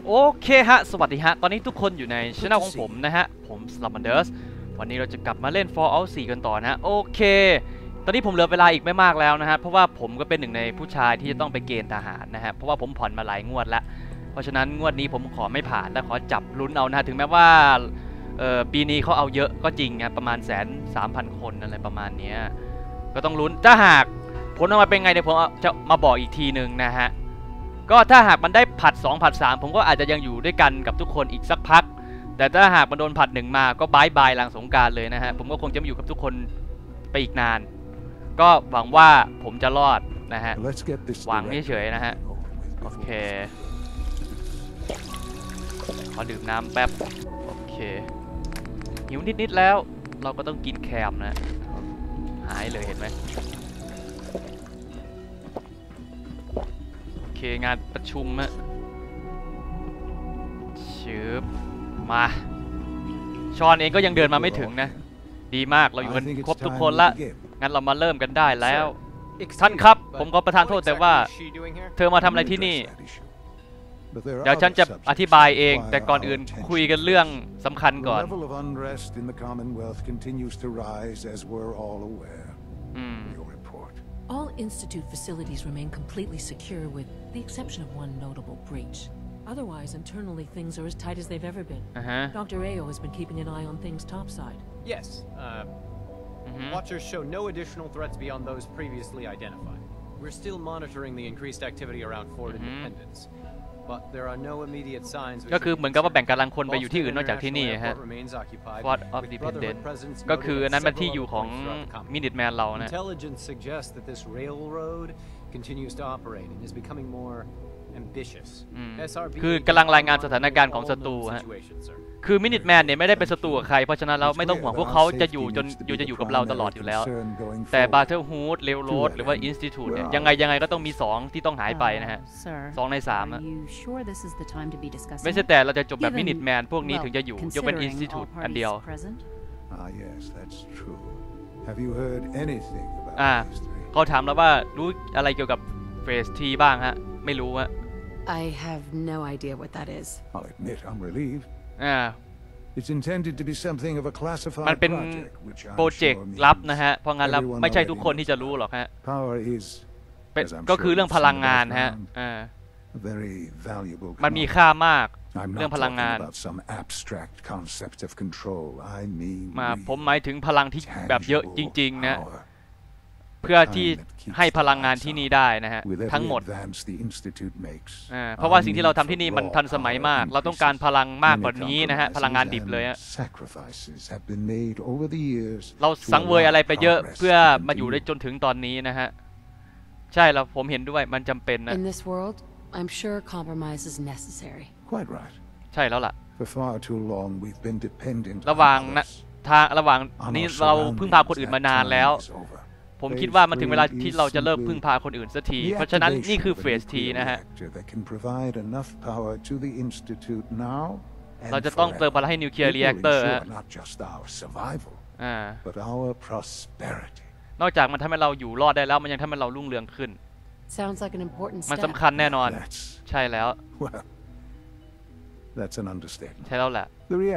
โอเคฮะสวัสดีฮะตอนนี้ทุกคนอยู่ในช่องของผมนะฮะผมสลัมมันเดอร์สวันนี้เราจะกลับมาเล่น Fallout 4 กันต่อนะโอเคตอนนี้ผมเหลือเวลาอีกไม่มากแล้วนะฮะเพราะว่าผมก็เป็นหนึ่งในผู้ชายที่จะต้องไปเกณฑ์ทหารนะฮะเพราะว่าผมผ่อนมาหลายงวดแล้วเพราะฉะนั้นงวดนี้ผมขอไม่ผ่านและขอจับลุ้นเอานะถึงแม้ว่าปีนี้เขาเอาเยอะก็จริงนะประมาณ130,000 คนอะไรประมาณนี้ก็ต้องลุ้นถ้าหากผลออกมาเป็นไงเดี๋ยวผมจะมาบอกอีกทีนึงนะฮะก็ถ้าหากมันได้ผัด2ผัด3ผมก็อาจจะยังอยู่ด้วยกันกับทุกคนอีกสักพักแต่ถ้าหากมันโดนผัด1มาก็บายบายหลังสงกรานต์เลยนะฮะผมก็คงจะมาอยู่กับทุกคนไปอีกนานก็หวังว่าผมจะรอดนะฮะหวังเฉยๆนะฮะโอเคขอดื่มน้ำแป๊บโอเคหิวนิดๆแล้วเราก็ต้องกินแคมนะหายเลยเห็นไหมโอเคงานประชุมฮะชืบมาชอนเองก็ยังเดินมาไม่ถึงนะดีมากเราอยู่กันครบทุกคนละงั้นเรามาเริ่มกันได้แล้วท่านครับผมก็ประทานโทษแต่ว่าเธอมาทำอะไรที่นี่เดี๋ยวฉันจะอธิบายเองแต่ก่อนอื่นคุยกันเรื่องสำคัญก่อน All Institute facilities remain completely secure with the exception of one notable breach. Otherwise, internally, things are as tight as they've ever been. Dr. Ayo has been keeping an eye on things topside. Yes. Watchers show no additional threats beyond those previously identified. We're still monitoring the increased activity around Fort Independence. But there are no immediate signs. ก็คือเหมือนกับว่าแบ่งกำลังคนไปอยู่ที่อื่นนอกจากที่นี่ฮะ Fort of Independence ก็คือนั้นเป็นที่อยู่ของ Minuteman เรานะ Intelligence suggests that this railroad continues to operate and is becoming more ambitious. คือกำลังรายงานสถานการณ์ของศัตรูฮะคือ Minuteman เนี่ยไม่ได้เป็นศัตรูกับใครเพราะฉะนั้นเราไม่ต้องห่วงพวกเขาจะอยู่อยู่กับเราตลอดอยู่แล้วแต่ Battlehood Railroad หรือว่า Institute เนี่ยยังไงก็ต้องมี2ที่ต้องหายไปนะฮะ2 ใน 3อะไม่ใช่แต่เราจะจบแบบ Minuteman พวกนี้ถึงจะอยู่ยกเป็น Institute อันเดียวเขาถามแล้วว่ารู้อะไรเกี่ยวกับ Phase 3 บ้างฮะไม่รู้ฮะ I have no idea what that is. I'll admit I'm relieved. It's intended to be something of a classified project. มันเป็นโปรเจกต์ลับนะฮะเพราะงั้นแล้วไม่ใช่ทุกคนที่จะรู้หรอกฮะก็คือเรื่องพลังงานฮะมันมีค่ามากเรื่องพลังงานผมหมายถึงพลังที่แบบเยอะจริงๆนะเพื่อที่ให้พลังงานที่นี่ได้นะฮะทั้งหมดเพราะว่าสิ่งที่เราทำที่นี่มันทันสมัยมากเราต้องการพลังมากกว่านี้นะฮะพลังงานดิบเลยฮะเราสังเวยอะไรไปเยอะเพื่อมาอยู่ได้จนถึงตอนนี้นะฮะใช่แล้วผมเห็นด้วยมันจำเป็นนะใช่แล้วล่ะระหว่างนี้เราพึ่งพาคนอื่นมานานแล้วผมคิดว่ามันถึงเวลาที่เราจะเลิกพึ่งพาคนอื่นสักทีเพราะฉะนั้นนี่คือเฟสทีนะฮะเราจะต้องเติมพลังให้นิวเคลียร์รีแอคเตอร์นอกจากมันทำให้เราอยู่รอดได้แล้วมันยังทำให้เรารุ่งเรืองขึ้นมันสำคัญแน่นอนใช่แล้วใช่แล้วแหละ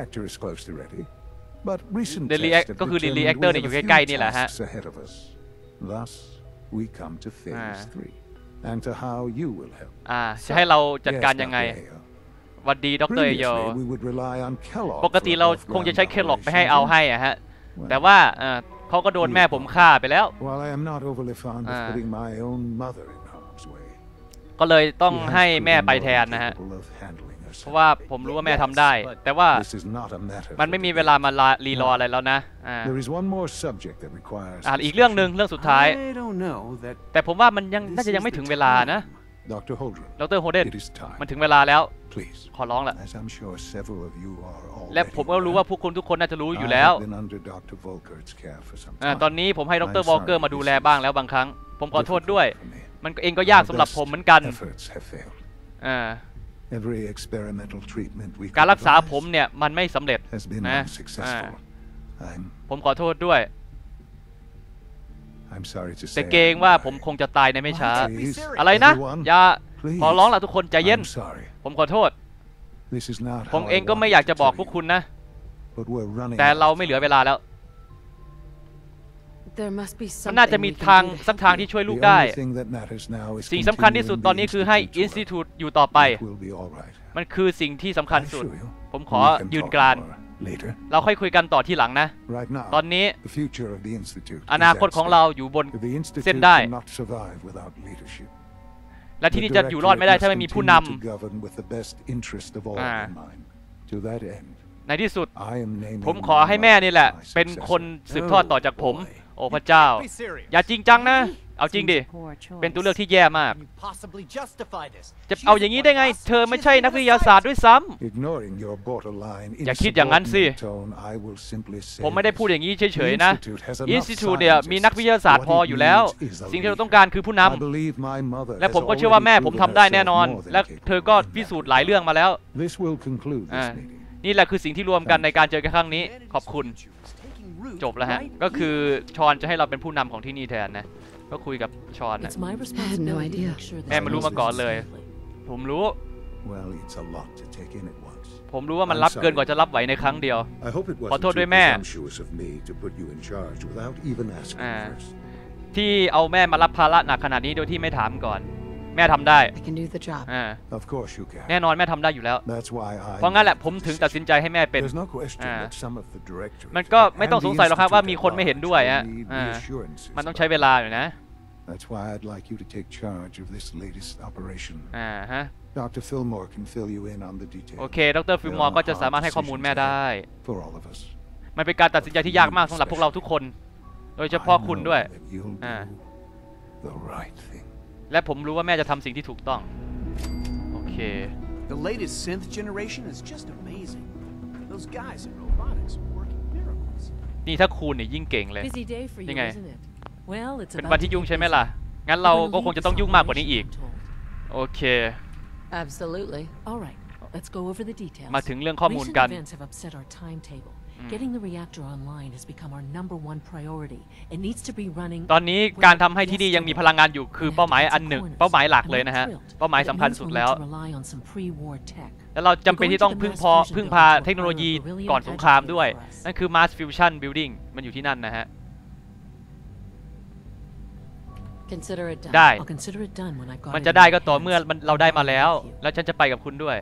ก็คือรีแอคเตอร์เนี่ยอยู่ใกล้ๆนี่แหละฮะ Thus, we come to phase 3 and to how you will help. จะให้เราจัดการยังไงวัดดีดร.เอโยปกติเราคงจะใช้เคลล็อกไปให้เอาให้อะฮะแต่ว่าเขาก็โดนแม่ผมฆ่าไปแล้วก็เลยต้องให้แม่ไปแทนนะฮะเพราะว่าผมรู้ว่าแม่ทำได้แต่ว่ามันไม่มีเวลามารีรออะไรแล้วนะอีกเรื่องหนึ่งเรื่องสุดท้ายแต่ผมว่ามันน่าจะยังไม่ถึงเวลานะดร.โฮเดนมันถึงเวลาแล้วขอร้องแหละและผมก็รู้ว่าพวกคุณทุกคนน่าจะรู้อยู่แล้วตอนนี้ผมให้ดร.วอลเกอร์มาดูแลบ้างแล้วบางครั้งผมขอโทษด้วยมันเองก็ยากสำหรับผมเหมือนกันการรักษาผมเนี่ยมันไม่สำเร็จนะผมขอโทษด้วยแต่เกรงว่าผมคงจะตายในไม่ช้าอะไรนะอย่าขอร้องล่ะทุกคนใจเย็นผมขอโทษ This is not ผม how เอง I ก็ไม่อยาก wanted จะ to บอก tell พวก you, คุณนะ but we're running แต่ out เรา of ไม่เหลือเวลาแล้ว There must be มันน่าจะ something มี we can ทาง do to สัก help ทาง you. ที่ช่วยลูก The ได้ only thing that matters now is สิ่งสำคัญที่สุด continuing ตอนนี้ the คือให้ Institute's work. Institute อยู่ต่อไป It will be all right. มันคือสิ่งที่สำคัญ I สุด assure you. ผมขอ We can ยืน talk กราน more later. เราค่อยคุยกันต่อที่หลังนะ Right now, ตอนนี้ the future of the Institute อ is นาคต at ของ stake. เราอยู่บน The Institute เส้นได้ cannot survive without leadership. และที่นี่จะอยู่รอดไม่ได้ถ้าไม่มีผู้น To govern with the best interest of all in mind. To that end, ำในที่สุด I am naming ผมขอให้แม่นี่แหละ my เป็นคน successor. สืบทอดต่อจากผม โอ้พระเจ้า Be serious. อย่าจริงจังนะ เอาจริงดิ เป็นตัวเลือกที่แย่มาก Can you possibly justify this? จะเอาอย่างนี้ได้ไง เธอไม่ใช่นักวิทยาศาสตร์ด้วยซ้ำ Ignoring your borderline อย่าคิดอย่างนั้นสิ insubordinate tone, I will simply say ผมไม่ได้พูดอย่างนี้เฉย the ๆนะ Institute has enough Institute เนี่ยมีนักวิทยาศาสตร์ scientists. พออยู่แล้ว What it needs is a สิ่งที่เรา leader. ต้องการคือผู้น I believe my mother ำและ has ผมก็เชื่อว่าแม่ already ผม proven ทำได้แน่นอน herself more than และเธอก็ capable in พิสูจ that น์หลายเรื่องมาแล้ว This will conclude this อ่า meeting. นี่แหละคือสิ่งที่รวมกันในการเจอกันครั้งนี้ ขอบคุณ จบแล้วฮะ ก็คือชอนจะให้เราเป็นผู้นำของที่นี่แทนนะ ก็คุยกับชอนนะ It's my responsibility to idea. make sure แม่ this ไม่รู้ goes มาก่อนเลย smoothly. ผมรู้ Well, it's a lot to take in at once. ผมรู้ว่ามันรับเกินกว่าจะรับไหวในครั้งเดียว I hope it ขอ wasn't โทษ too ด้วยแม่ presumptuous of me to put you in charge without even asking first. ที่เอาแม่มารับภาระหนักขนาดนี้โดยที่ไม่ถามก่อน แม่ทำได้ I can do the job. Of course you can. แน่นอนแม่ทำได้อยู่แล้ว That's why I เพราะงั้นแหละผมถึงตัดสินใจให้แม่เป็น There's no question Ah. that some of the directors มันก็ไม่ and ต้องสง the สัยหรอกครับ Institute ว่ามี at คนไม่เห็น large ด้วย will ฮะ need reassurances มันต้องใช้เวลาอยู่นะ That's why I'd like you to take charge of this latest operation. ฮะ Dr. Fillmore can fill you in on the โอ details เค ดร. ฟิลมอร์ก็จะสามารถให้ข้อมูลแม่ได้ for all of us. มันเป็นการตัดสินใจที่ยากมากสำหรับพวกเราทุกคน โดยเฉพาะ I คุณ know ด้วย that you'll Ah. do the right thing. และผมรู้ว่าแม่จะทำสิ่งที่ถูกต้อง โอเค The latest synth generation is just amazing. Those guys in robotics are working miracles. นี่ถ้าคูณเนี่ยยิ่งเก่งเลย Busy day for you, ยังไง isn't it? Well, it's เป็น about วัน to ที่ get ยุ่งใช่ไหม busy. ล่ะ งั้นเรา We're gonna ก็คง lead จะ this ต้องยุ่งมากกว่านี้ operation, อีก I'm told. โอเค Absolutely. All right, let's go over the details. มาถึงเรื่องข้อมูล Recent กัน events have upset our timetable. Getting the reactor online has become our #1 priority. It needs to be running. ตอนนี้การทำให้ที่นี่ยังมีพลังงานอยู่คือเป้าหมายอันหนึ่ง เป้าหมายหลักเลยนะฮะ เป้าหมายสำคัญสุดแล้ว แล้วเราจำเป็นที่ต้องพึ่งพาเทคโนโลยีก่อนสงครามด้วย นั่นคือ Mass Fusion Building มันอยู่ที่นั่นนะฮะ Consider it done. ได้ I'll consider it done when I got มัน it จะ in ได้ my ก็ต่อ hands. เมื่อเราได้มาแล้ว With you. แล้วฉันจะไปกับคุณด้วย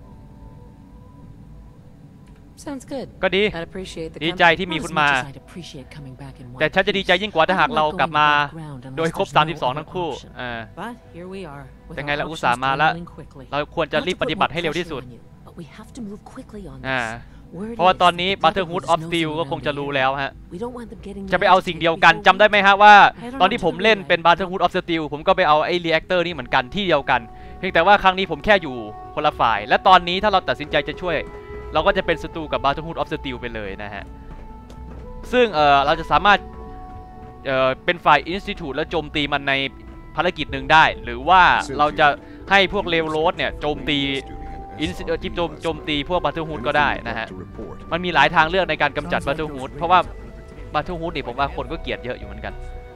Sounds good. ก็ดี I'd appreciate the ดีใจ company. ที่มี Not คุ as ณ much มา as I'd appreciate coming back in one แต่ฉันจะดีใจยิ่งกว่าถ้าหากเรากลับมา โดยครบ Unless there's no 32 ทั้งคู่ other option. But here we are, with แต่ our ไงเราอุต options ส่าห์มาแล้ว dwindling quickly. เราควรจะ Not รีบ to ป put ฏิ more บัติให้เร็วที่สุด pressure on you, but we have to move quickly on อ่า this. Where it เพราะว่า is, ตอนนี้ the Brotherhood Brotherhood of is Steel nosing ก็คง around จะ the รู้ area. แล้วฮะ We don't want them getting จะไปเอาสิ่งเดียวกัน จำได้ไหมฮะว่า ตอนที่ผมเล่นเป็น Brotherhood of Steel ผมก็ไปเอาไอ้ reactor นี่เหมือนกันที่เดียวกัน เพียงแต่ว่าครั้งนี้ผมแค่อยู่คนละฝ่าย และตอนนี้ถ้าเราตัดสินใจจะช่วย เราก็จะเป็นศัตรูกับ Brotherhood of Steel ไปเลยนะฮะ ซึ่งเราจะสามารถเป็นฝ่าย Institute และโจมตีมันในภารกิจหนึ่งได้ หรือว่าเราจะให้พวกเลวโรสเนี่ยโจมตีโจมตีพวก Brotherhood ก็ได้นะฮะ มันมีหลายทางเลือกในการกำจัด Brotherhood เพราะว่า Brotherhood นี่ผมว่าคนก็เกลียดเยอะอยู่เหมือนกัน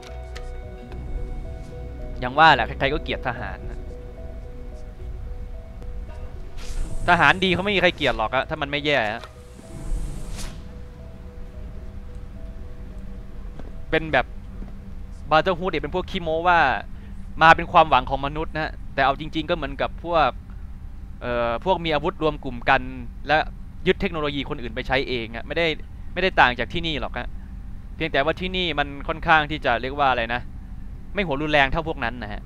อย่างว่าแหละใครๆก็เกลียดทหารทหารดีเขาไม่มีใครเกลียดหรอกอะถ้ามันไม่แย่เป็นแบบ Brotherhood เนี่ยเป็นพวกขี้โม้ว่ามาเป็นความหวังของมนุษย์นะแต่เอาจริงๆก็เหมือนกับพวกมีอาวุธรวมกลุ่มกันและยึดเทคโนโลยีคนอื่นไปใช้เองอะไม่ได้ต่างจากที่นี่หรอกฮะเพียงแต่ว่าที่นี่มันค่อนข้างที่จะเรียกว่าอะไรนะไม่หัวรุนแรงเท่าพวกนั้นนะฮะ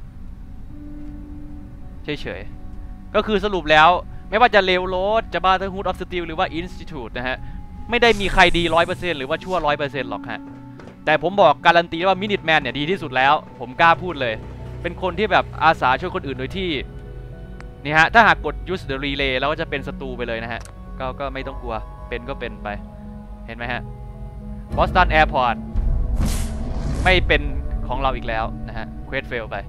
เฉยๆก็คือสรุปแล้วไม่ว่าจะเลวโรสจะ Brotherhood of Steel หรือว่า Institute นะฮะไม่ได้มีใครดี 100% หรือว่าชั่ว 100% หรอกฮะแต่ผมบอกการันตีว่า Minuteman เนี่ยดีที่สุดแล้วผมกล้าพูดเลยเป็นคนที่แบบอาสาช่วยคนอื่นโดยที่นี่ฮะถ้าหากกด use the relay แล้วก็จะเป็นศัตรูไปเลยนะฮะก็ไม่ต้องกลัวเป็นก็เป็นไปเห็นไหมฮะ Boston Airport ไม่เป็นของเราอีกแล้วนะฮะ Quest fail ไป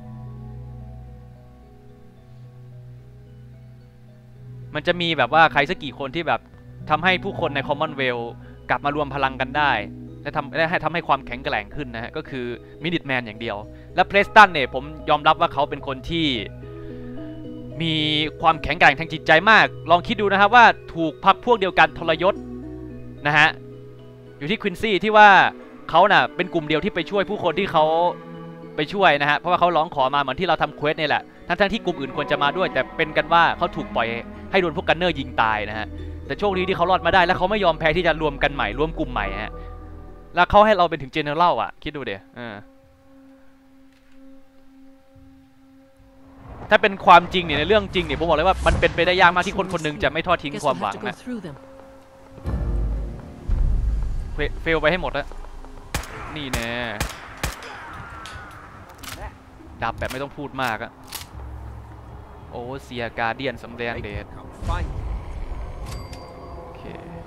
มันจะมีแบบว่าใครสักกี่คนที่แบบทำให้ผู้คนใน Commonwealth กลับมารวมพลังกันได้และทำให้ความแข็งแกร่งขึ้นนะฮะก็คือ Minuteman อย่างเดียวและ Preston เนี่ยผมยอมรับว่าเขาเป็นคนที่มีความแข็งแกร่งทางจิตใจมากลองคิดดูนะครับว่าถูกพรรคพวกเดียวกันทรยศนะฮะอยู่ที่ควินซี่ที่ว่าเขาน่ะเป็นกลุ่มเดียวที่ไปช่วยผู้คนที่เขาไปช่วยนะฮะเพราะว่าเขาร้องขอมาเหมือนที่เราทำเควสนี่แหละทั้งที่กลุ่มอื่นควรจะมาด้วยแต่เป็นกันว่าเขาถูกปล่อยให้โดนพวกกันเนอร์ยิงตายนะฮะแต่โชคดีที่เขารอดมาได้แล้วเขาไม่ยอมแพ้ที่จะรวมกันใหม่รวมกลุ่มใหม่ฮะแล้วเขาให้เราเป็นถึงเจเนอเรลอ่ะคิดดูเดี๋ยวถ้าเป็นความจริงเนี่ยในเรื่องจริงเนี่ยผมบอกเลยว่ามันเป็นไปได้ยากมากที่คนคนหนึ่งจะไม่ทอดทิ้งความหวังนะเฟลไปให้หมดแล้วนี่แน่ดับแบบไม่ต้องพูดมากอะโอ้เสียการเดียนสำแดงเดชโอเค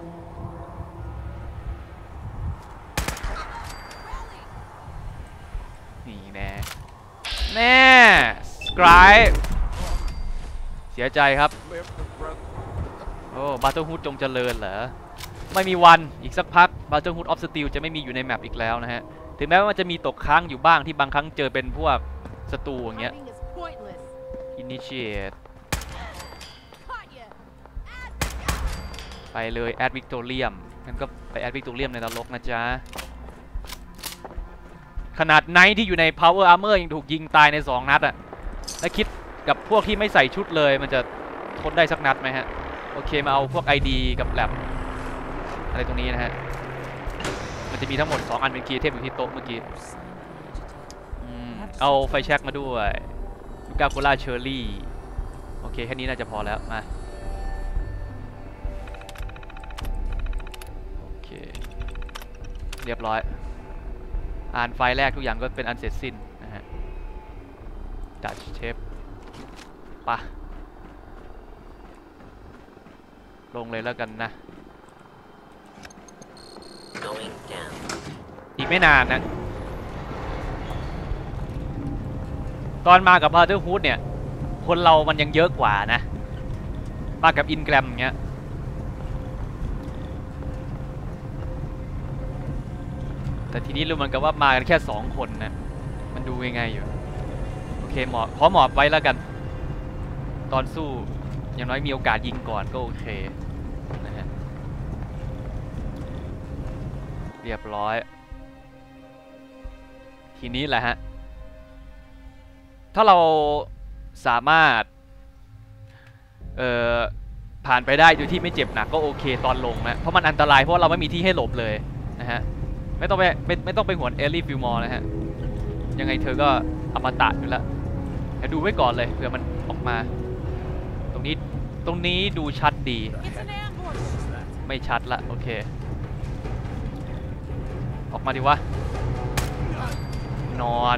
นี่แน่สกายเสียใจครับโอ้บัตเตอร์ฮูดจงเจริญเหรอไม่มีวันอีกสักพัก Brotherhood of Steel จะไม่มีอยู่ในแมปอีกแล้วนะฮะถึงแม้ว่ามันจะมีตกค้างอยู่บ้างที่บางครั้งเจอเป็นพวกศัตรูอย่างเงี้ย Initiate ไปเลย Ad Victorium งั้นก็ไป Ad Victorium ในนรกนะจ๊ะขนาดไนท์ที่อยู่ใน Power Armor ยังถูกยิงตายใน2 นัดอะและคิดกับพวกที่ไม่ใส่ชุดเลยมันจะทนได้สักนัดไหมฮะโอเคมาเอาพวก ID กับแลบอะไรตรงนี้นะฮะมันจะมีทั้งหมด2 อันเป็นคีย์เทพอยู่ที่โต๊ะเมื่อกี้เอาไฟแช็กมาด้วยลูกาโคล่าเชอร์รี่โอเคแค่นี้น่าจะพอแล้วมาโอเคเรียบร้อยอ่านไฟล์แรกทุกอย่างก็เป็นอันเสร็จสิ้นนะฮะดัชเชฟปะลงเลยแล้วกันนะอีกไม่นานนะตอนมากับ Brotherhood เนี่ยคนเรามันยังเยอะกว่านะมากับอินแกรมเงี้ยแต่ทีนี้รู้มันกับว่ามากันแค่2 คนนะมันดูยังไงอยู่โอเคขอหมอบไว้แล้วกันตอนสู้อย่างน้อยมีโอกาสยิงก่อนก็โอเคนะฮะเรียบร้อยทีนี้แหละฮะถ้าเราสามารถผ่านไปได้โดยที่ไม่เจ็บหนักก็โอเคตอนลงนะเพราะมันอันตรายเพราะเราไม่มีที่ให้หลบเลยนะฮะไม่ต้องไปหวนเอลลี่ฟิลมอร์นะฮะยังไงเธอก็อมตะอยู่แล้วแต่ดูไว้ก่อนเลยเผื่อมันออกมาตรงนี้ดูชัดดีไม่ชัดละโอเคออกมาดิวะนอน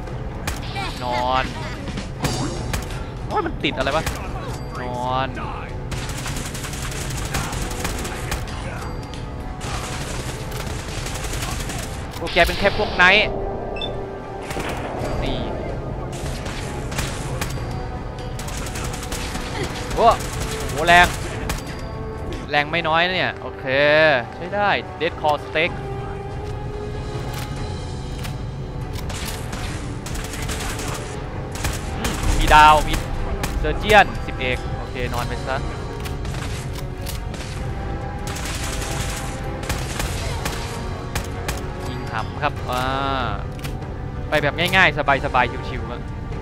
โอ้ยมันติดอะไรวะนอนพวกแกเป็นแค่พวกไนท์นี่โอ้โหแรงไม่น้อยนะเนี่ยโอเคใช้ได้ Dead Call Steakมีดาวมีเซอร์เจียน10 เอกโอเคนอนไปซะยิงหำครับไปแบบง่ายๆสบายๆชิวๆมั้ง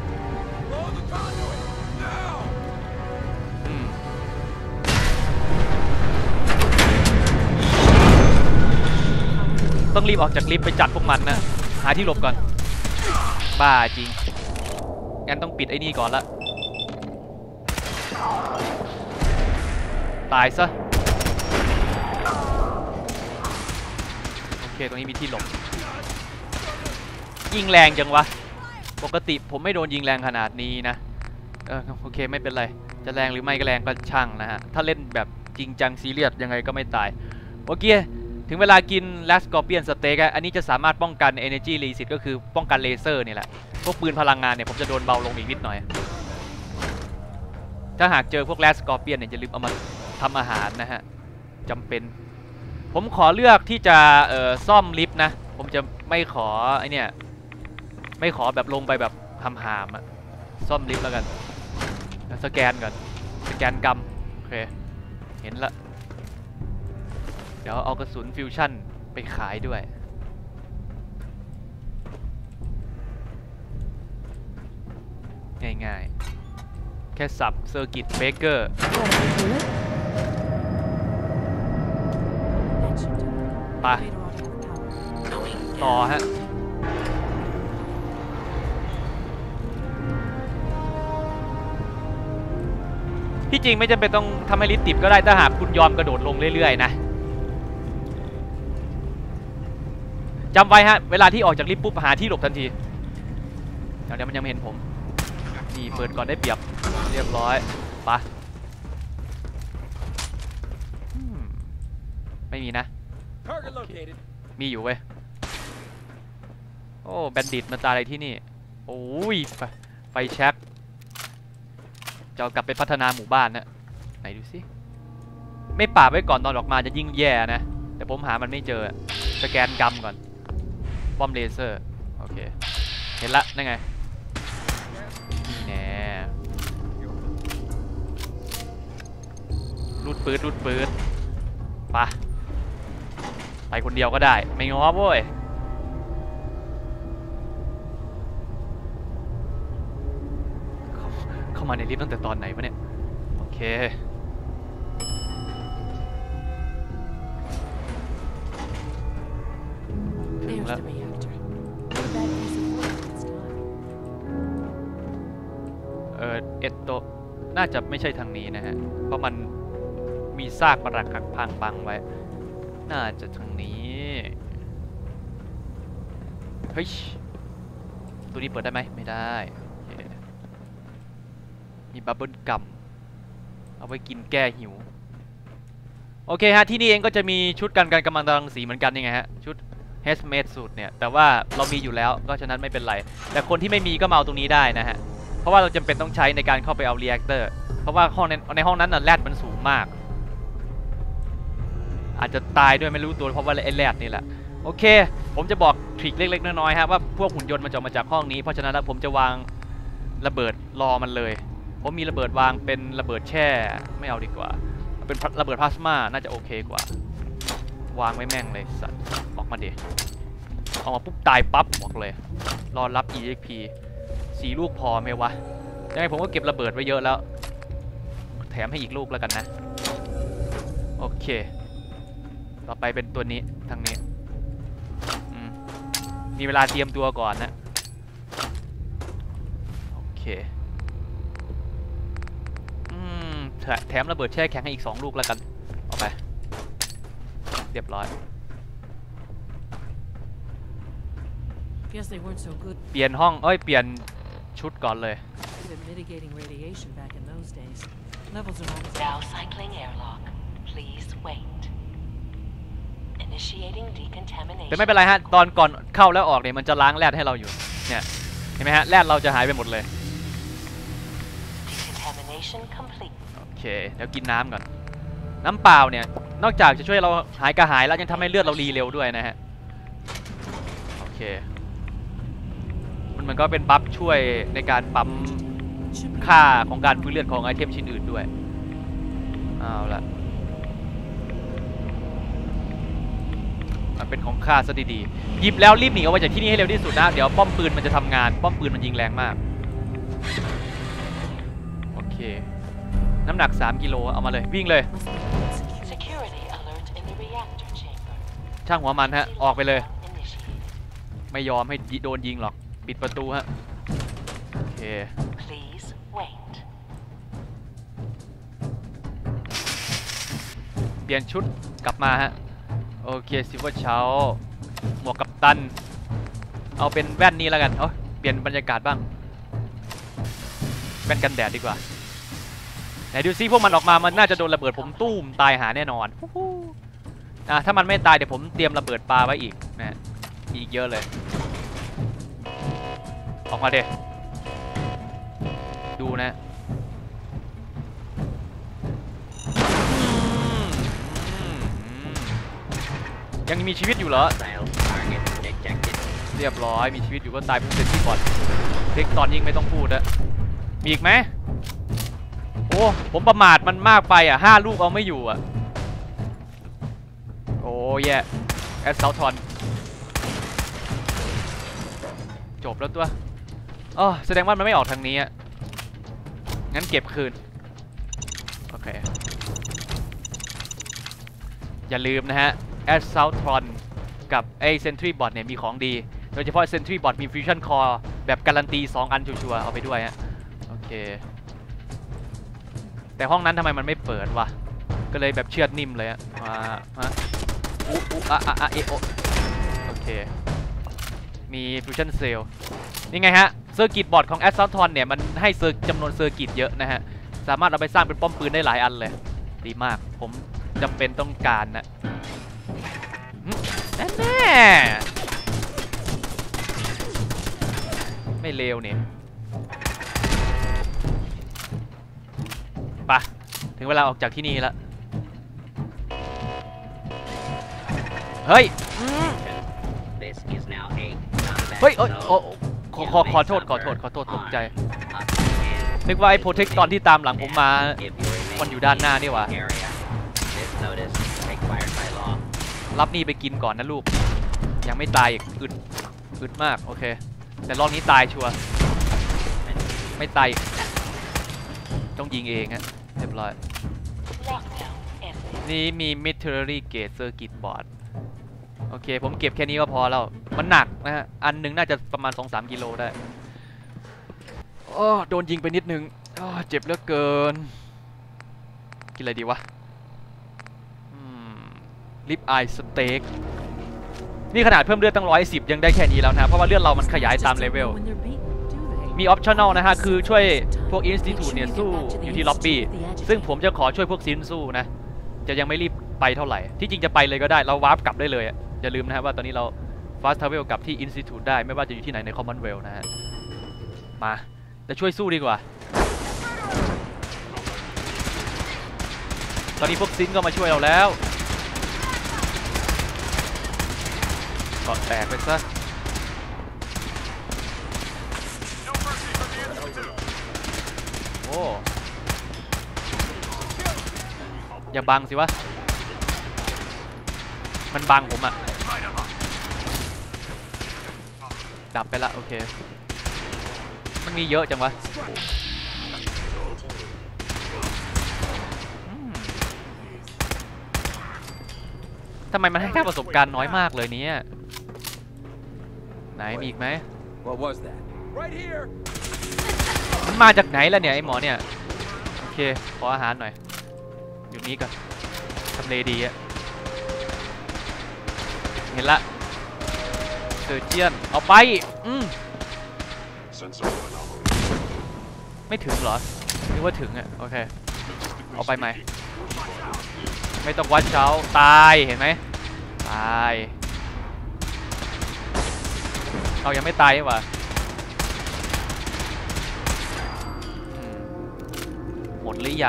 ต้องรีบออกจากลิฟต์ไปจัดพวกมันนะหาที่หลบก่อนบ้าจริงงั้นต้องปิดไอ้นี่ก่อนละตายซะโอเคตรงนี้มีที่หลบยิงแรงจังวะปกติผมไม่โดนยิงแรงขนาดนี้นะโอเคไม่เป็นไรจะแรงหรือไม่ก็แรงก็ช่างนะฮะถ้าเล่นแบบจริงจังซีเรียสยังไงก็ไม่ตายโอเคถึงเวลากิน Last Scorpion Steak อันนี้จะสามารถป้องกัน Energy Reset ก็คือป้องกันเลเซอร์นี่แหละพวกปืนพลังงานเนี่ยผมจะโดนเบาลงอีกนิดหน่อยถ้าหากเจอพวก Last Scorpion เนี่ยจะลืมเอามาทำอาหารนะฮะจำเป็นผมขอเลือกที่จะซ่อมลิฟต์นะผมจะไม่ขอไอเนี่ยไม่ขอแบบลงไปแบบหามๆอะซ่อมลิฟต์แล้วกันสแกนก่อนสแกนกรรมโอเคเห็นละเดี๋ยวเอากระสุนฟิวชั่นไปขายด้วยง่ายๆแค่สับเซอร์กิตเบรกเกอร์ไปต่อฮะที่จริงไม่จำเป็นต้องทำให้ลิฟต์ติดก็ได้ถ้าหากคุณยอมกระโดดลงเรื่อยๆนะจำไว้ฮะเวลาที่ออกจากลิฟต์ปุ๊บหาที่หลบทันทีเดี๋ยวมันยังไม่เห็นผมนี่เปิดก่อนได้เปรียบเรียบร้อยปะไม่มีนะมีอยู่เว้ยโอ้แบนดิตมาตายอะไรที่นี่โอ้ยไฟแช็กจะกลับไปพัฒนาหมู่บ้านนะไหนดูสิไม่ป่าไว้ก่อนตอนออกมาจะยิ่งแย่นะแต่ผมหามันไม่เจอสแกนกรรมก่อนป้อมเลเซอร์โอเคเห็นละนั่นไงนี่แน่รูดปืดไปคนเดียวก็ได้ไม่ง้อเว้ยเข้ามาในลิฟต์ตั้งแต่ตอนไหนวะเนี่ยโอเคเอตโตน่าจะไม่ใช่ทางนี้นะฮะเพราะมันมีซากปรักหักพังบังไว้น่าจะทางนี้เฮ้ยตัวนี้เปิดได้ไหมไม่ได้มีบับเบิ้ลกัมเอาไว้กินแก้หิวโอเคฮะที่นี่เองก็จะมีชุดกันกำลังรังสีเหมือนกันยังไงฮะชุด Hazmat Suit เนี่ยแต่ว่าเรามีอยู่แล้วก็ฉะนั้นไม่เป็นไรแต่คนที่ไม่มีก็มาเอาตรงนี้ได้นะฮะเพราะว่าเราจำเป็นต้องใช้ในการเข้าไปเอารีแอคเตอร์เพราะว่าในห้องนั้นน่ะแรดมันสูงมากอาจจะตายด้วยไม่รู้ตัวเพราะว่าไอ้แรดนี่แหละโอเคผมจะบอกทริคเล็กๆน้อยๆฮะว่าพวกหุ่นยนต์มันจะมาจากห้องนี้เพราะฉะนั้นแล้วผมจะวางระเบิดรอมันเลยผมมีระเบิดวางเป็นระเบิดแช่ไม่เอาดีกว่าเป็นระเบิดพลาสมาน่าจะโอเคกว่าวางไว้แม่งเลยสัตว์ออกมาดิออกมาปุ๊บตายปั๊บบอกเลยรอรับ EXP 4 ลูกพอไหมวะยังไงผมก็เก็บระเบิดไว้เยอะแล้วแถมให้อีกลูกแล้วกันนะโอเคต่อไปเป็นตัวนี้ทางนี้มีเวลาเตรียมตัวก่อนนะโอเคแถมระเบิดแช่แข็งให้อีก2 ลูกแล้วกันเอาไปเรียบร้อยเปลี่ยนห้องเปลี่ยนชุดก่อนเลยแต่ไม่เป็นไรฮะตอนก่อนเข้าแล้วออกเนี่ยมันจะล้างแร่ให้เราอยู่เนี่ยเห็นไหมฮะแร่เราจะหายไปหมดเลยโอเคเดี๋ยวกินน้ำก่อนน้ำเปล่าเนี่ยนอกจากจะช่วยเราหายกระหายแล้วยังทำให้เลือดเรารีเร็วด้วยนะฮะโอเคมันก็เป็นบัฟช่วยในการปั๊มค่าของการฟื้นเลือดของไอเทมชิ้นอื่นด้วยเอาละมันเป็นของค่าซะดีๆหยิบแล้วรีบหนีออกไปจากที่นี่ให้เร็วที่สุดนะเดี๋ยวป้อมปืนมันจะทำงานป้อมปืนมันยิงแรงมากโอเคน้ำหนัก3 กิโลเอามาเลยวิ่งเลยช่างหัวมันฮะออกไปเลยไม่ยอมให้โดนยิงหรอกปิดประตูฮะโอเคเปลี่ยนชุดกลับมาฮะโอเคซิลเวอร์เชาหมวกกัปตันเอาเป็นแว่นนี้แล้วกันเปลี่ยนบรรยากาศบ้างแว่นกันแดดดีกว่าไหนดูซิพวกมันออกมามันน่าจะโดนระเบิดผมตุ้มตายหาแน่นอนถ้ามันไม่ตายเดี๋ยวผมเตรียมระเบิดปลาไว้อีกนะอีกเยอะเลยออกมาเด้ดูนะยังมีชีวิตอยู่เหรอเรียบร้อยมีชีวิตอยู่ก็ตายเป็นเซนที่ก่อนเด็กตอนยิงไม่ต้องพูดนะมีอีกไหมโอ้ผมประมาทมันมากไปอ่ะ5 ลูกเอาไม่อยู่อ่ะโอ้แย่แอสซัลทอนจบแล้วตัวอ๋อแสดงว่ามันไม่ออกทางนี้อ่ะงั้นเก็บคืนโอเคอย่าลืมนะฮะแอสซัลทอนกับไอ้เซนทรีบอทเนี่ยมีของดีโดยเฉพาะเซนทรีบอทมีฟิวชั่นคอร์แบบการันตี2 อันชัวร์ๆเอาไปด้วยฮะโอเคแต่ห้องนั้นทำไมมันไม่เปิดวะก็เลยแบบเชือดนิ่มเลยอะโอเคมีฟิวชั่นเซลนี่ไงฮะเซอร์กิตบอร์ดของแอสซัลทอนเนี่ยมันให้จำนวนเซอร์กิตเยอะนะฮะสามารถเอาไปสร้างเป็นป้อมปืนได้หลายอันเลยดีมากผมจำเป็นต้องการนะแน่ไม่เลวเนี่ยไปถึงเวลาออกจากที่นี่แล้วเฮ้ยเฮ้ยขอโทษตกใจนึกว่าไอ้โปรเทคตอนที่ตามหลังผมมามันอยู่ด้านหน้านี่หว่ารับนี่ไปกินก่อนนะลูกยังไม่ตายอีกอึดมากโอเคแต่รอบนี้ตายชัวร์ไม่ตายอีกต้องยิงเองฮะเรียบร้อยนี่มี Military Gate Circuit Board โอเคผมเก็บแค่นี้ก็พอแล้วมันหนักนะฮะอันหนึ่งน่าจะประมาณ 2-3 กิโลได้โอ้โดนยิงไปนิดนึงเจ็บเหลือเกินกินอะไรดีวะลิปอายสเต็กนี่ขนาดเพิ่มเลือดตั้ง110ยังได้แค่นี้แล้วนะเพราะว่าเลือดเรามันขยายตามเลเวลมีออปชั่นอลนะฮะคือช่วยพวก Institute เนี่ยสู้อยู่ที่ล็อบบี้ซึ่งผมจะขอช่วยพวกซินสู้นะจะยังไม่รีบไปเท่าไหร่ที่จริงจะไปเลยก็ได้เราวาร์ปกลับได้เลยอย่าลืมนะฮะว่าตอนนี้เรา Fast Travel กลับที่ Institute ได้ไม่ว่าจะอยู่ที่ไหนใน Commonwealth นะฮะมาจะช่วยสู้ดีกว่าตอนนี้พวกซินก็มาช่วยเราแล้วก็แตกไปซะโอ้อย่าบังสิวะมันบังผมอะดับไปละโอเคมันมีเยอะจังวะทำไมมันให้แค่ประสบการณ์น้อยมากเลยเนี่ยไหนมีอีกไหมมันมาจากไหนล่ะเนี่ยไอหมอเนี่ยโอเคขออาหารหน่อยอยู่นี้ก่อนทำเลดีอะเห็นละเซอร์เจียนเอาไปไม่ถึงเหรอนึกว่าถึงอะโอเคเอาไปไหมไม่ต้องวัดเช้าตายเห็นไหมตายเอายังไม่ตายว่ะหมดหรือ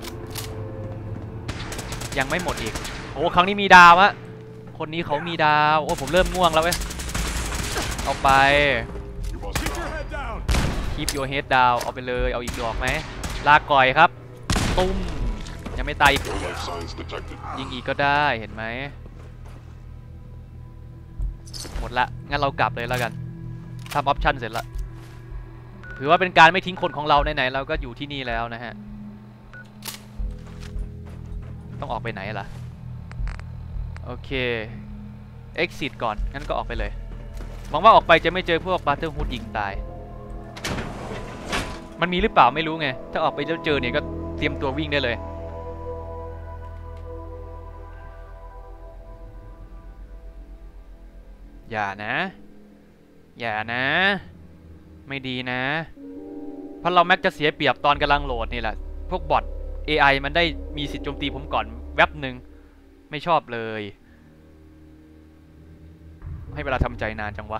ยังไม่หมดอีกโอ้ครั้งนี้มีดาวอะคนนี้เขามีดาวโอ้ผมเริ่มง่วงแล้วเว้ยเอาไป keep your head down เอาไปเลยเอาอีกดอกไหมลาก่อยครับตุ้มยังไม่ตายอีกยิงอีกก็ได้เห็นไหมหมดละงั้นเรากลับเลยแล้วกันทำออปชั่นเสร็จละถือว่าเป็นการไม่ทิ้งคนของเราไหนๆเราก็อยู่ที่นี่แล้วนะฮะต้องออกไปไหนล่ะโอเค exit ก่อนงั้นก็ออกไปเลยหวังว่าออกไปจะไม่เจอพวกบัตเตอร์ฮูดยิงตายมันมีหรือเปล่าไม่รู้ไงถ้าออกไปแล้วเจอเนี่ยก็เตรียมตัววิ่งได้เลยอย่านะไม่ดีนะเพราะเราแม็กจะเสียเปรียบตอนกำลังโหลดนี่แหละพวกบอท AI มันได้มีสิทธิ์โจมตีผมก่อนแวบหนึ่งไม่ชอบเลยให้เวลาทำใจนานจังวะ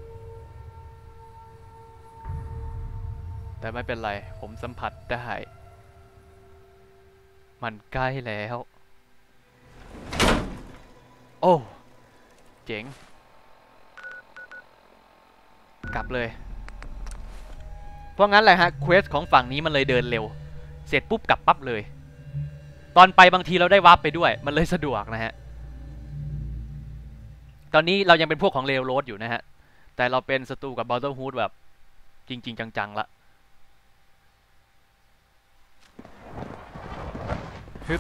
แต่ไม่เป็นไรผมสัมผัสได้มันใกล้แล้วโอ้เจ๋งกลับเลยเพราะงั้นแหละฮะเควสของฝั่งนี้มันเลยเดินเร็วเสร็จปุ๊บกลับปั๊บเลยตอนไปบางทีเราได้วาร์ปไปด้วยมันเลยสะดวกนะฮะตอนนี้เรายังเป็นพวกของเรลโรดอยู่นะฮะแต่เราเป็นศัตรูกับบอลเทอร์ฮูดแบบจริงๆจังๆละฮึบ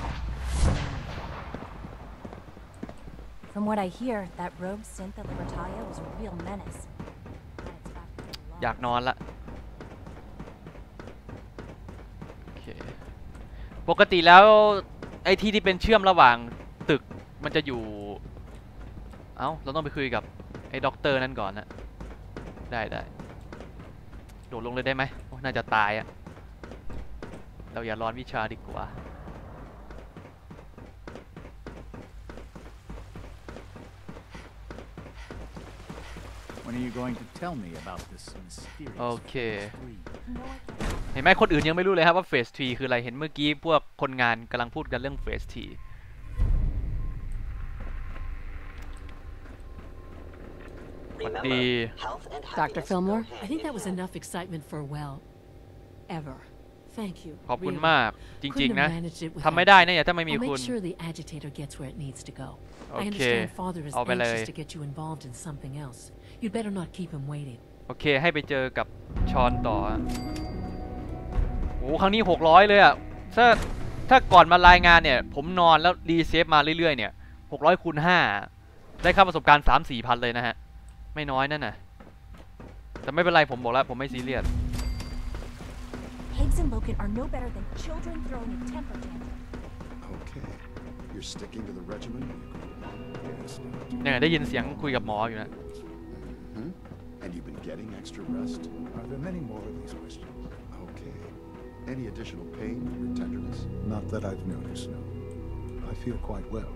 From what I hear, that rogue synth at Libertalia was a real menace. อยากนอนละโอเคปกติแล้วไอ้ที่เป็นเชื่อมระหว่างตึกมันจะอยู่เอ้าเราต้องไปคุยกับไอ้ด็อกเตอร์นั่นก่อนนะได้โดดลงเลยได้ไหมโอ้น่าจะตายอะเราอย่าร้อนวิชาดีกว่า When are you going to tell me about this mysterious โอเคเห็นไหมคนอื่นยังไม่รู้เลยครับว่าเฟส 3 คืออะไรเห็นเมื่อกี้พวกคนงานกำลังพูดกันเรื่องเฟส 3 Dr. Fillmore? I think that was enough excitement for ever. Thank you. ขอบคุณมากจริงๆนะทำไม่ได้นะอย่าถ้าไม่มีคุณ I'll make sure the agitator gets where it needs to go. I โอเค understand Father is เอาไปเลย anxious to get you involved in something else. You'd better not keep him waiting. โอเคให้ไปเจอกับชอนต่อโอ้ครั้งนี้600เลยอ่ะถ้าก่อนมารายงานเนี่ยผมนอนแล้วรีเซฟมาเรื่อยๆเนี่ย600คูณ5ได้ค่าประสบการณ์ 3-4 พันเลยนะฮะไม่น้อยนั่นน่ะแต่ไม่เป็นไรผมบอกแล้วผมไม่ซีเรียส Pigs and Loken are no better than children throwing a temper tantrum. Okay. You're sticking to the regimen? Yes. เนี่ยได้ยินเสียงคุยกับหมออยู่นะ And you've been getting extra rest? Are there many more of these questions? Okay. Any additional pain or tenderness? Not that I've noticed, no. I feel quite well.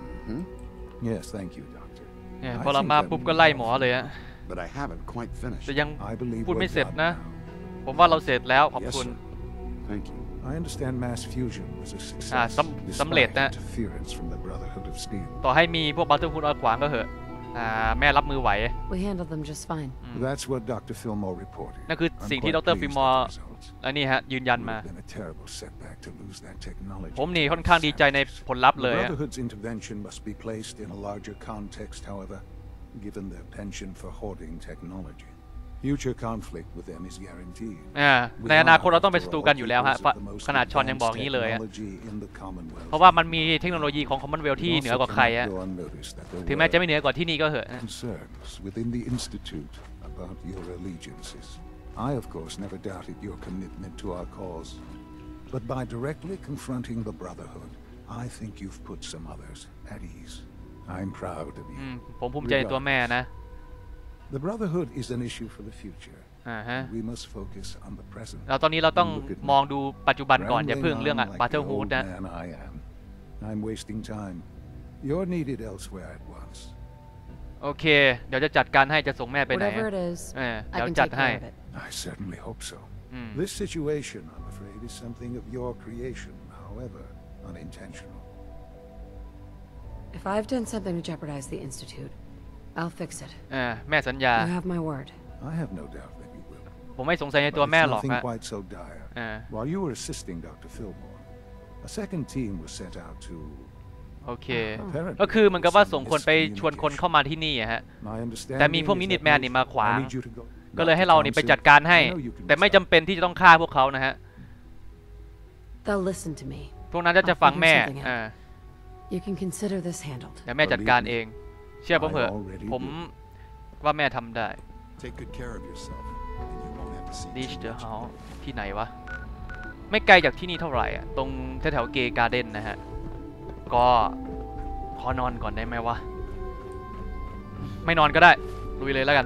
Yes, thank you, Doctor. เนี่ยพอเรามาปุ๊บก็ไล่หมอเลยฮะ But I haven't quite finished. แต่ยัง I believe พูดไม่ we're เสร็จ done นะ now. ผมว่าเราเสร็จแล้วขอบ Yes, คุณ sir. Thank you. I understand mass fusion was a อ่า success สำเร็จ despite นะ interference from the Brotherhood of Steel. ต่อให้มีพวกบัตเตอร์ฮูดเอาขวางก็เหอะแม่รับมือไหว We handled them just fine. That's what Dr. Fillmore reported. นั่นคือ I'm สิ่งที่ quite ดร pleased ฟิล with มอร์ the results. และนี่ฮะยืนยัน It มา would have been a terrible setback to lose that technology. ผมนี่ค่อนข้างดีใจในผลลัพธ์ The เลยอะ Brotherhood's intervention must be placed in a larger context, however, given their penchant for hoarding technology. Future conflict with them is guaranteed. ในอนาคตเราต้องเป็นศัตรูกันอยู่แล้วฮะขนาดชอนยังบอกงี้เลยอะเพราะว่ามันมีเทคโนโลยีของ Commonwealth ที่เหนือกว่าใครอะถึงแม้จะไม่เหนือกว่าที่นี่ก็เหอะ Concerns within the Institute about your allegiances. I, of course, never doubted your commitment to our cause. But by directly confronting the Brotherhood, I think you've put some others at ease. I'm proud of you. ผมภูมิใจในตัวแม่นะ The Brotherhood is an issue for the future. ฮะ We must focus on the present. แล้วตอนนี้เราต้องมองดูปัจจุบันก่อนอย่าเพิ่งเรื่อง Rambling on like the Battlehood old นะ man I am. I'm wasting time. You're needed elsewhere at once. โอเคเดี๋ยวจะจัดการให้จะส่งแม่ไปไหน Whatever it is, เดี๋ I ยว can จัด take ให้ care of it. I certainly hope so. This situation, I'm afraid, is something of your creation, however unintentional. If I've done something to jeopardize the Institute, I'll fix it. แม่สัญญา You have my word. I have no doubt that you will. ผมไม่สงสัยใน But ตัว it's แม่หรอก nothing ฮะ quite so dire. อ่า While you were assisting Dr. Fillmore, a second team was sent out to โอเค apparently ก็คือเหมือนกับว่าส่งคนไปชวนคน miscommunication. เข้ามาที่นี่อะฮะ My understanding แต่มีพวก is มินิ that แมนนี่มาขวาง I need you to go. ก็เลยให้ Dr. เรานี่ไป Thompson, จัดการให้ I know you can แต่ไม่ decide. จำเป็นที่จะต้องฆ่าพวกเขานะฮะ They'll listen to me. พวกนั้นจะฟังแม่ You can consider this handled. เดี๋ยวแม่จัดการเอง เชื่อผมเถอะ ผมว่าแม่ทำได้ Take good care of yourself, and you won't have to see ดิช too เดอะ much. เฮาส์ที่ไหนวะ ไม่ไกลจากที่นี่เท่าไหร่อ่ะ ตรงแถวๆเกย์การ์เด้นนะฮะ ก็ขอนอนก่อนได้ไหมวะ ไม่นอนก็ได้ ลุยเลยแล้วกัน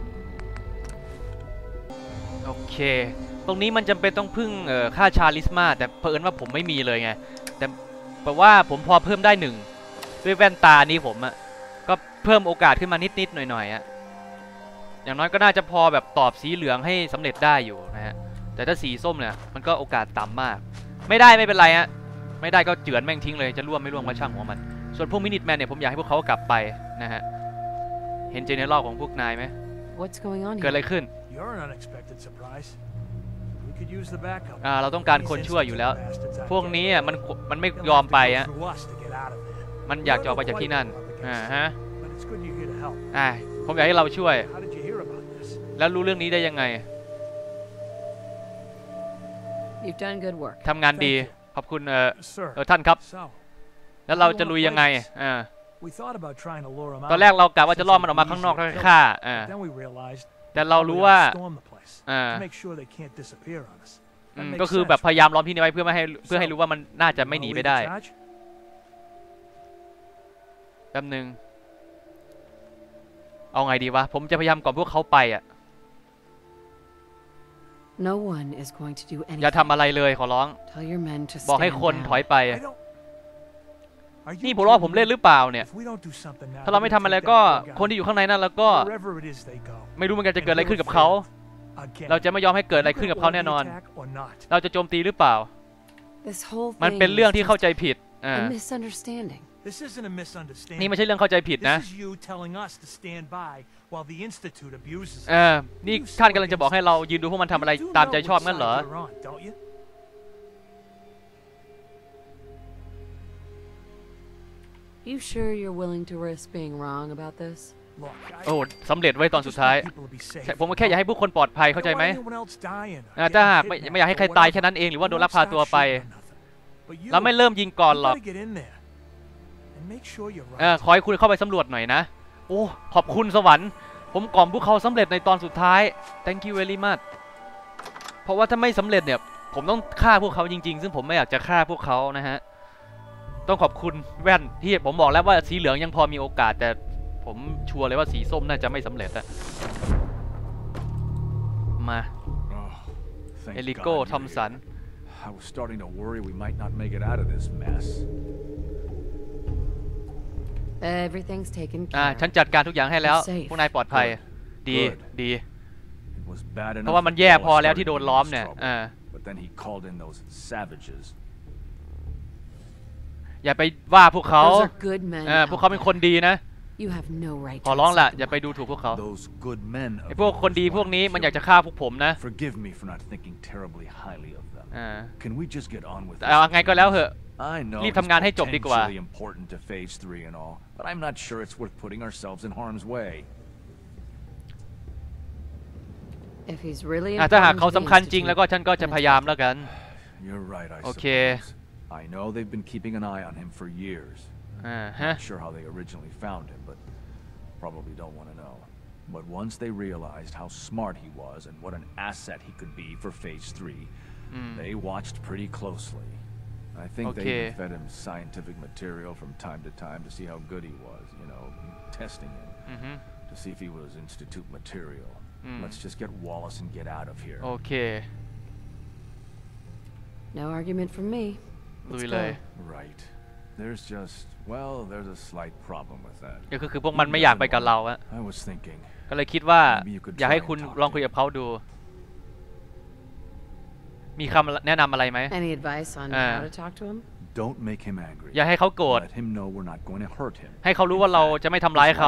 โอเค ตรงนี้มันจำเป็นต้องพึ่งค่าชาลิสมาแต่เผอิญว่าผมไม่มีเลยไง แต่แปลว่าผมพอเพิ่มได้1ด้วยแว่นตานี้ผมอะก็เพิ่มโอกาสขึ้นมานิดๆหน่อยๆอะอย่างน้อยก็น่าจะพอแบบตอบสีเหลืองให้สำเร็จได้อยู่นะฮะแต่ถ้าสีส้มเนี่ยมันก็โอกาสต่ำมากไม่ได้ไม่เป็นไรฮะไม่ได้ก็เจือนแม่งทิ้งเลยจะร่วมไม่ร่วมก็ช่างหัวมันส่วนพวกมินิทแมนเนี่ยผมอยากให้พวกเขากลับไปนะฮะเห็นเจเนอเรลของพวกนายไหม What's going on เกิด here? อะไรขึ้น You're an unexpected surprise. We เราต้องการคนช่วยอยู่แล้วพวกนี้มันไม่ยอมไปอะมันอยากจะออกไปจากที่นั่นผมอยากให้เราช่วยแล้วรู้เรื่องนี้ได้ยังไงทำงานดีขอบคุณท่านครับแล้วเราจะลุยยังไงตอนแรกเรากะว่าจะล่อมันออกมาข้างนอกแล้วฆ่าแต่เรารู้ว่าก็คือแบบพยายามล้อมที่นี่ไว้เพื่อให้รู้ว่ามันน่าจะไม่หนีไปได้แป๊บนึงเอาไงดีวะผมจะพยายามก่อนพวกเขาไปอย่าทำอะไรเลยขอร้องบอกให้คนถอยไปนี่ผมว่าผมเล่นหรือเปล่าเนี่ยถ้าเราไม่ทำอะไรก็คนที่อยู่ข้างในนั่นแล้วก็ไม่รู้เหมือนกันจะเกิดอะไรขึ้นกับเขาเราจะไม่ยอมให้เกิดอะไรขึ้นกับเขาแน่นอนเราจะโจมตีหรือเปล่ามันเป็นเรื่องที่เข้าใจผิดนี่ไม่ใช่เรื่องเข้าใจผิดนะนี่ท่านกำลังจะบอกให้เรายืนดูพวกมันทำอะไรตามใจชอบงั้นเหรอ You sure you're willing to risk being wrong about this? โอ้สำเร็จไว้ตอนสุดท้ายผมก็แค่อยากให้ผู้คนปลอดภัยเข้าใจไหมถ้าหากไม่อยากให้ใครตายแค่นั้นเองหรือว่าโดนลักพาตัวไปเราไม่เริ่มยิงก่อนหรอกขอให้คุณเข้าไปสำรวจหน่อยนะโอ้ขอบคุณสวรรค์ผมกล่อมพวกเขาสำเร็จในตอนสุดท้าย thank you very much เพราะว่าถ้าไม่สำเร็จเนี่ยผมต้องฆ่าพวกเขาจริงๆซึ่งผมไม่อยากจะฆ่าพวกเขานะฮะต้องขอบคุณแว่นที่ผมบอกแล้วว่าสีเหลืองยังพอมีโอกาสแต่ผมชัวร์เลยว่าสีส้มน่าจะไม่สำเร็จอะมาเอลิโก้ทอมสันฉันจัดการทุกอย่างให้แล้วพวกนายปลอดภัยดีเพราะว่ามันแย่พอแล้วที่โดนล้อมเนี่ยอย่าไปว่าพวกเขาพวกเขาเป็นคนดีนะขอร้องล่ะอย่าไปดูถูกพวกเขาไอ้พวกคนดีพวกนี้มันอยากจะฆ่าพวกผมนะเอาไงก็แล้วเหอะรีบทำงานให้จบดีกว่าถ้าหากเขาสำคัญจริงแล้วก็ฉันก็จะพยายามแล้วกันโอเค I know they've been keeping an eye on him for years. Not sure how they originally found him, but probably don't want to know. But once they realized how smart he was and what an asset he could be for Phase 3, they watched pretty closely. I think they even fed him scientific material from time to time to see how good he was, you know, testing him, to see if he was Institute material. Let's just get Wallace and get out of here. Okay. No argument from me. Right. There's just, well, there's a slight problem with that. ก็คือพวกมันไม่อยากไปกับเราอะก็เลยคิดว่าอยากให้คุณลองคุยกับเขาดูมีคำแนะนำอะไรไหม Any advice on how to talk to him? Don't make him angry. อย่าให้เขาโกรธ Let him know we're not going to hurt him. ให้เขารู้ว่าเราจะไม่ทำร้ายเขา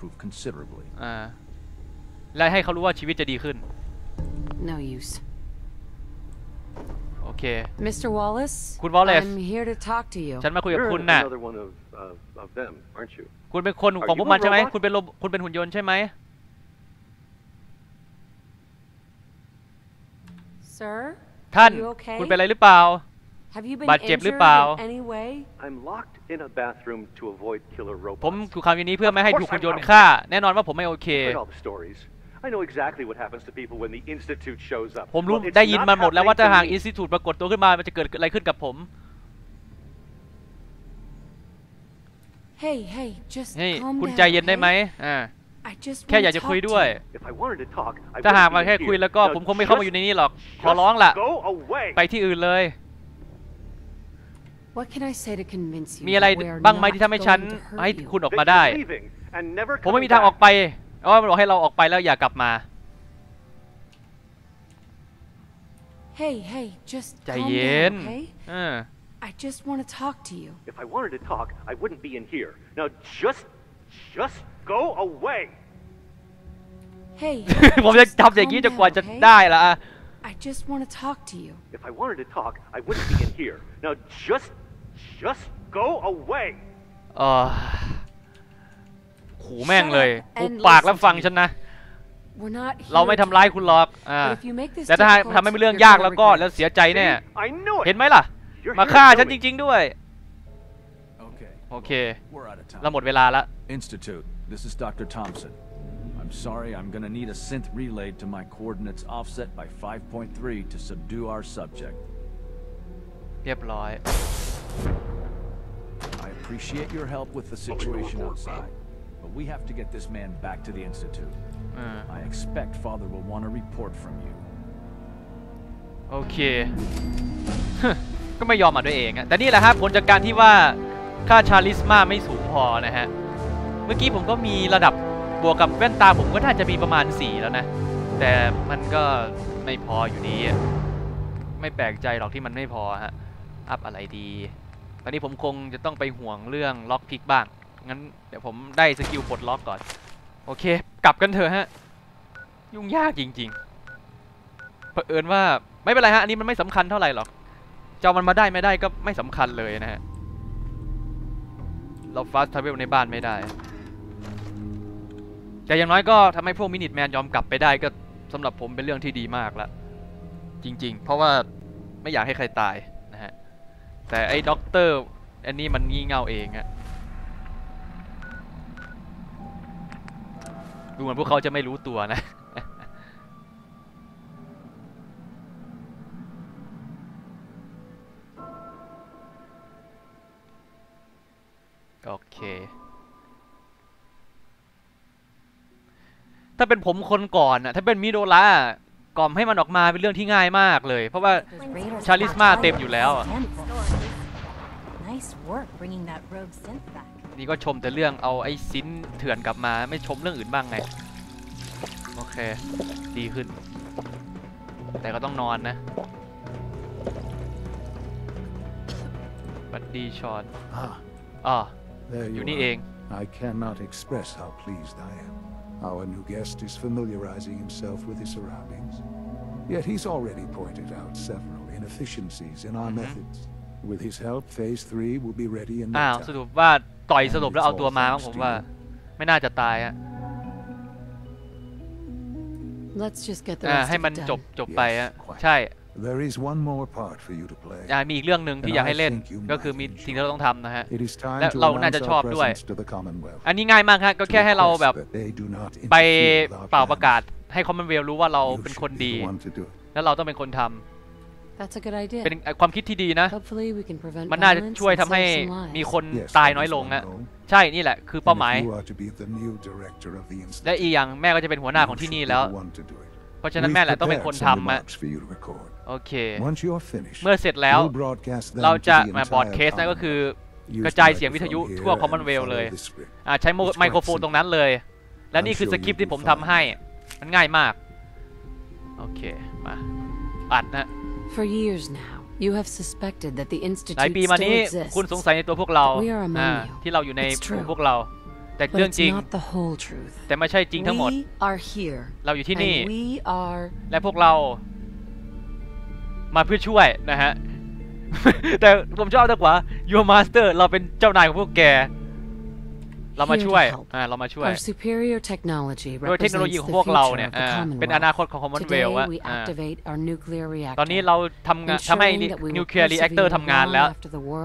และให้เขารู้ว่าชีวิตจะดีขึ้น No use. โอเค Mr. Wallace คุณ Wallace I'm here to talk to you ฉันมาคุยกับคุณน่ะคุณเป็นคนของพวกมันใช่ไหมคุณเป็นหุ่นยนต์ใช่ไหม Sir ท่านคุณเป็นอะไรหรือเปล่าบาดเจ็บหรือเปล่าผมถูกขังอยู่นี้เพื่อไม่ให้ถูกหุ่นยนต์ฆ่าแน่นอนว่าผมไม่โอเคผมรู้ได้ยินมาหมดแล้วว่าถ้าหาก Institute ปรากฏตัวขึ้นมามันจะเกิดอะไรขึ้นกับผมเฮ้ยคุณใจเย็นได้ไหมแค่อยากจะคุยด้วยถ้าหากมาแค่คุยแล้วก็ผมคงไม่เข้ามาอยู่ในนี้หรอกขอร้องล่ะไปที่อื่นเลยมีอะไรบ้างไหมที่ทำให้ฉันให้คุณออกมาได้ผมไม่มีทางออกไปมันบอกให้เราออกไปแล้วอย่ากลับมาใจเย็น I just want to talk to you. If I wanted to talk, I wouldn't be in here. Now just go away. ผมจะทำอย่างนี้จนกว่าจะได้ละ I just want to talk to you. If I wanted to talk, I wouldn't be in here. Now just go away. ขู่แม่งเลยหุบปากแล้วฟังฉันนะ We're not เราไม่ทำร้ายคุณหรอกแต่ถ้าทำให้เป็นเรื่องยากแล้วก็แล้วเสียใจแน่เห็นไหมล่ะมาฆ่าฉันจริงๆด้วยโอเคเราหมดเวลาละ Institute, this is Dr. Thompson. I'm sorry, I'm gonna need a synth relayed to my coordinates offset by 5.3 to subdue our subject. เรียบร้อย I appreciate your help with the situation outside, but we have to get this man back to the Institute. I expect Father will want a report from you. โอเค ก็ไม่ยอมมาด้วยเองอะแต่นี่แหละครับผลจากการที่ว่าค่าชาลิสมาไม่สูงพอนะฮะเมื่อกี้ผมก็มีระดับบวกกับแว่นตาผมก็น่าจะมีประมาณ4แล้วนะแต่มันก็ไม่พออยู่ดีไม่แปลกใจหรอกที่มันไม่พอฮะอัพอะไรดีตอนนี้ผมคงจะต้องไปห่วงเรื่องล็อกพิกบ้างงั้นเดี๋ยวผมได้สกิลปลดล็อกก่อนโอเคกลับกันเถอะฮะยุ่งยากจริงๆเผอิญว่าไม่เป็นไรฮะอันนี้มันไม่สำคัญเท่าไหร่หรอกเจ้ามันมาได้ไม่ได้ก็ไม่สำคัญเลยนะฮะเราฟาสต์ทราเวลในบ้านไม่ได้แต่อย่างน้อยก็ทำให้พวกมินิทแมนยอมกลับไปได้ก็สำหรับผมเป็นเรื่องที่ดีมากแล้วจริงๆเพราะว่าไม่อยากให้ใครตายนะฮะแต่ไอ้ด็อกเตอร์อันนี้มันงี่เง่าเองอะดูเหมือนพวกเขาจะไม่รู้ตัวนะโอเคถ้าเป็นผมคนก่อนน่ะถ้าเป็นมิโดล่ากล่อมให้มันออกมาเป็นเรื่องที่ง่ายมากเลยเพราะว่าชาลิสมาเต็มอยู่แล้วนี่ก็ชมแต่เรื่องเอาไอ้ซินเถื่อนกลับมาไม่ชมเรื่องอื่นบ้างไงโอเคดีขึ้นแต่ก็ต้องนอนนะบัดดี้ช็อตอยู่นี่เอง I cannot express how pleased I am. Our new guest is familiarizing himself with his surroundings. Yet he's already pointed out several inefficiencies in our methods. With his help, Phase 3 will be ready in no time. สรุปว่าต่อยสลบแล้วเอาตัวมาผมว่าไม่น่าจะตายอะให้มันจบไปอะใช่ There is one more part for you to play. มีอีกเรื่องหนึ่งที่อยากให้เล่นก็คือมีสิ่งที่เราต้องทำนะฮะและเราน่าจะชอบด้วยอันนี้ง่ายมากฮะก็แค่ให้เราแบบไปเป่าประกาศให้ Commonwealth รู้ว่าเราเป็นคนดีแล้วเราต้องเป็นคนทำเป็นความคิดที่ดีนะมันน่าจะช่วยทำให้มีคนตายน้อยลงนะใช่นี่แหละคือเป้าหมายและอีกอย่างแม่ก็จะเป็นหัวหน้าของที่นี่แล้วเพราะฉะนั้นแม่แหละต้องเป็นคนทำอะโอเคเมื่อเสร็จแล้วเราจะมาบอร์ดเคสนั่นก็คือกระจายเสียงวิทยุทั่ว Commonwealth เลยใช้ไมโครโฟนตรงนั้นเลยและนี่คือสคริปต์ที่ผมทำให้มันง่ายมากโอเคมาอัดนะ For years now, you have suspected that the institute หลายปีมานี้คุณสงสัยในตัวพวกเราที่เราอยู่ในพวกเราแต่เรื่องจริงแต่ไม่ใช่จริงทั้งหมดเราอยู่ที่นี่และพวกเรามาเพื่อช่วยนะฮะ แต่ผมชอบมากกว่า Your Master เราเป็นเจ้านายของพวกแกเรามาช่วยด้วยเทคโนโลยีของพวกเราเนี่ยเป็นอนาคตของ Commonwealth ตอนนี้เราทำให้นิวเคลียร์รีแอคเตอร์ทำงานแล้ว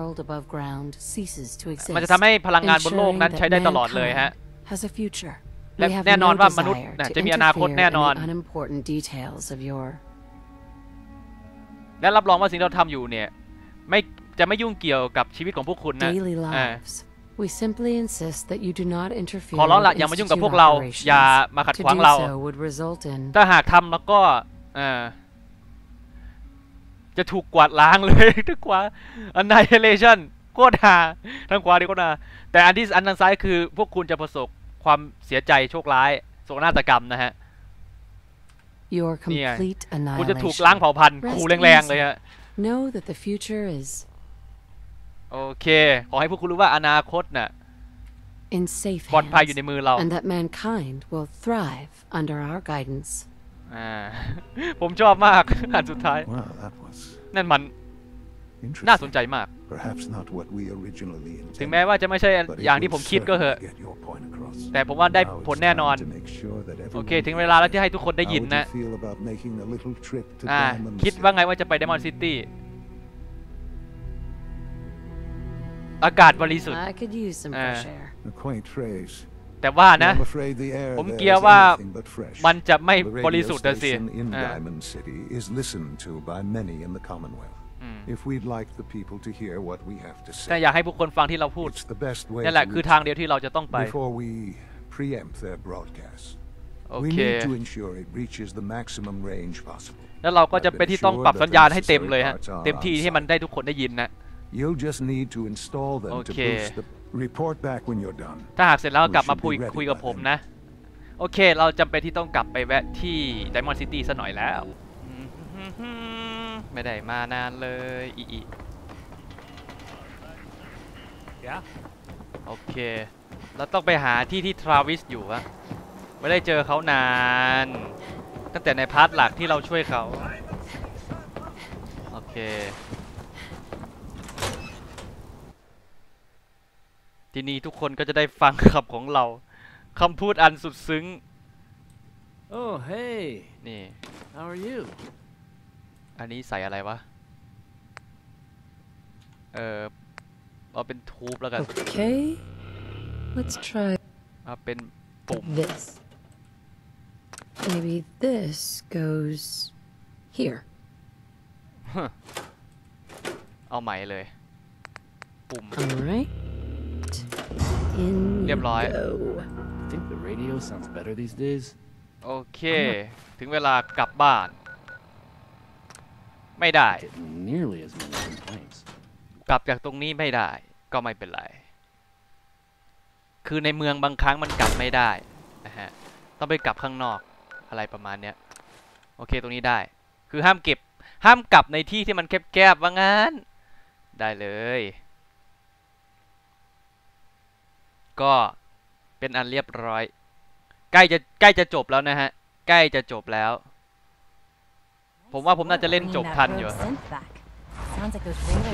มันจะทำให้พลังงานบนโลกนั้นใช้ได้ตลอดเลยฮะและแน่นอนว่ามนุษย์จะมีอนาคตแน่นอนและรับรองว่าสิ่งที่เราทำอยู่เนี่ยจะไม่ยุ่งเกี่ยวกับชีวิตของพวกคุณนะขอร้องละอย่ามายุ่งกับพวกเราอย่ามาขัดขวางเราถ้าหากทำแล้วก็จะถูกกวาดล้างเลยทุกขวา annihilation โคตรหาทั้งขวาดีโคตรหาแต่อันทางซ้ายคือพวกคุณจะประสบความเสียใจโชคร้ายโศกนาฏกรรมนะฮะคุณจะถูกล้างเผ่าพันธุ์ขู่แรงๆเลยฮะโอเคขอให้พวกคุณรู้ว่าอนาคตน่ะปลอดภัยอยู่ในมือเราผมชอบมากอันสุดท้ายนั่นมันน่าสนใจมากถึงแม้ว่าจะไม่ใช่อย่างที่ผมคิดก็เหอะแต่ผมว่าได้ผลแน่นอนโอเคถึงเวลาแล้วที่ให้ทุกคนได้ยินนะคิดว่าไงว่าจะไป Diamond City อากาศบริสุทธิ์แต่ว่านะผมเกลียดว่ามันจะไม่บริสุทธิ์สิ แต่อยากให้ผู้คนฟังที่เราพูดนั่นแหละคือทางเดียวที่เราจะต้องไปโอเคแล้วเราก็จะเป็นที่ต้องปรับสัญญาณให้เต็มเลยฮะเต็มที่ให้มันได้ทุกคนได้ยินนะโอเคถ้าหากเสร็จแล้วกลับมาคุยกับผมนะโอเคเราจำเป็นที่ต้องกลับไปแวะที่ Diamond City ซะหน่อยแล้วไม่ได้มานานเลยโอเคเราต้องไปหาที่ทราวิสอยู่อะไม่ได้เจอเขานานตั้งแต่ในพาร์ทหลักที่เราช่วยเขาโอเคทีนี้ทุกคนก็จะได้ฟังคำของเราคำพูดอันสุดซึ้ง Oh hey นี่ How are you อันนี้ใส่อะไรวะเอาเป็นทูบแล้วกัน Okay let's try เอาเป็นปุ่ม this maybe this goes here เอาใหม่เลยปุ่ม alright เรียบร้อย I think the radio sounds better these days โอเคถึงเวลากลับบ้านไม่ได้ nearly as many complaints กลับจากตรงนี้ไม่ได้ก็ไม่เป็นไรคือในเมืองบางครั้งมันกลับไม่ได้นะฮะต้องไปกลับข้างนอกอะไรประมาณเนี้ยโอเคตรงนี้ได้คือห้ามกลับในที่ที่มันแคบๆว่างั้นได้เลยก็เป็นอันเรียบร้อยใกล้จะจบแล้วนะฮะใกล้จะจบแล้วผมว่าผมน่าจะเล่นจบทันอยู่โอเค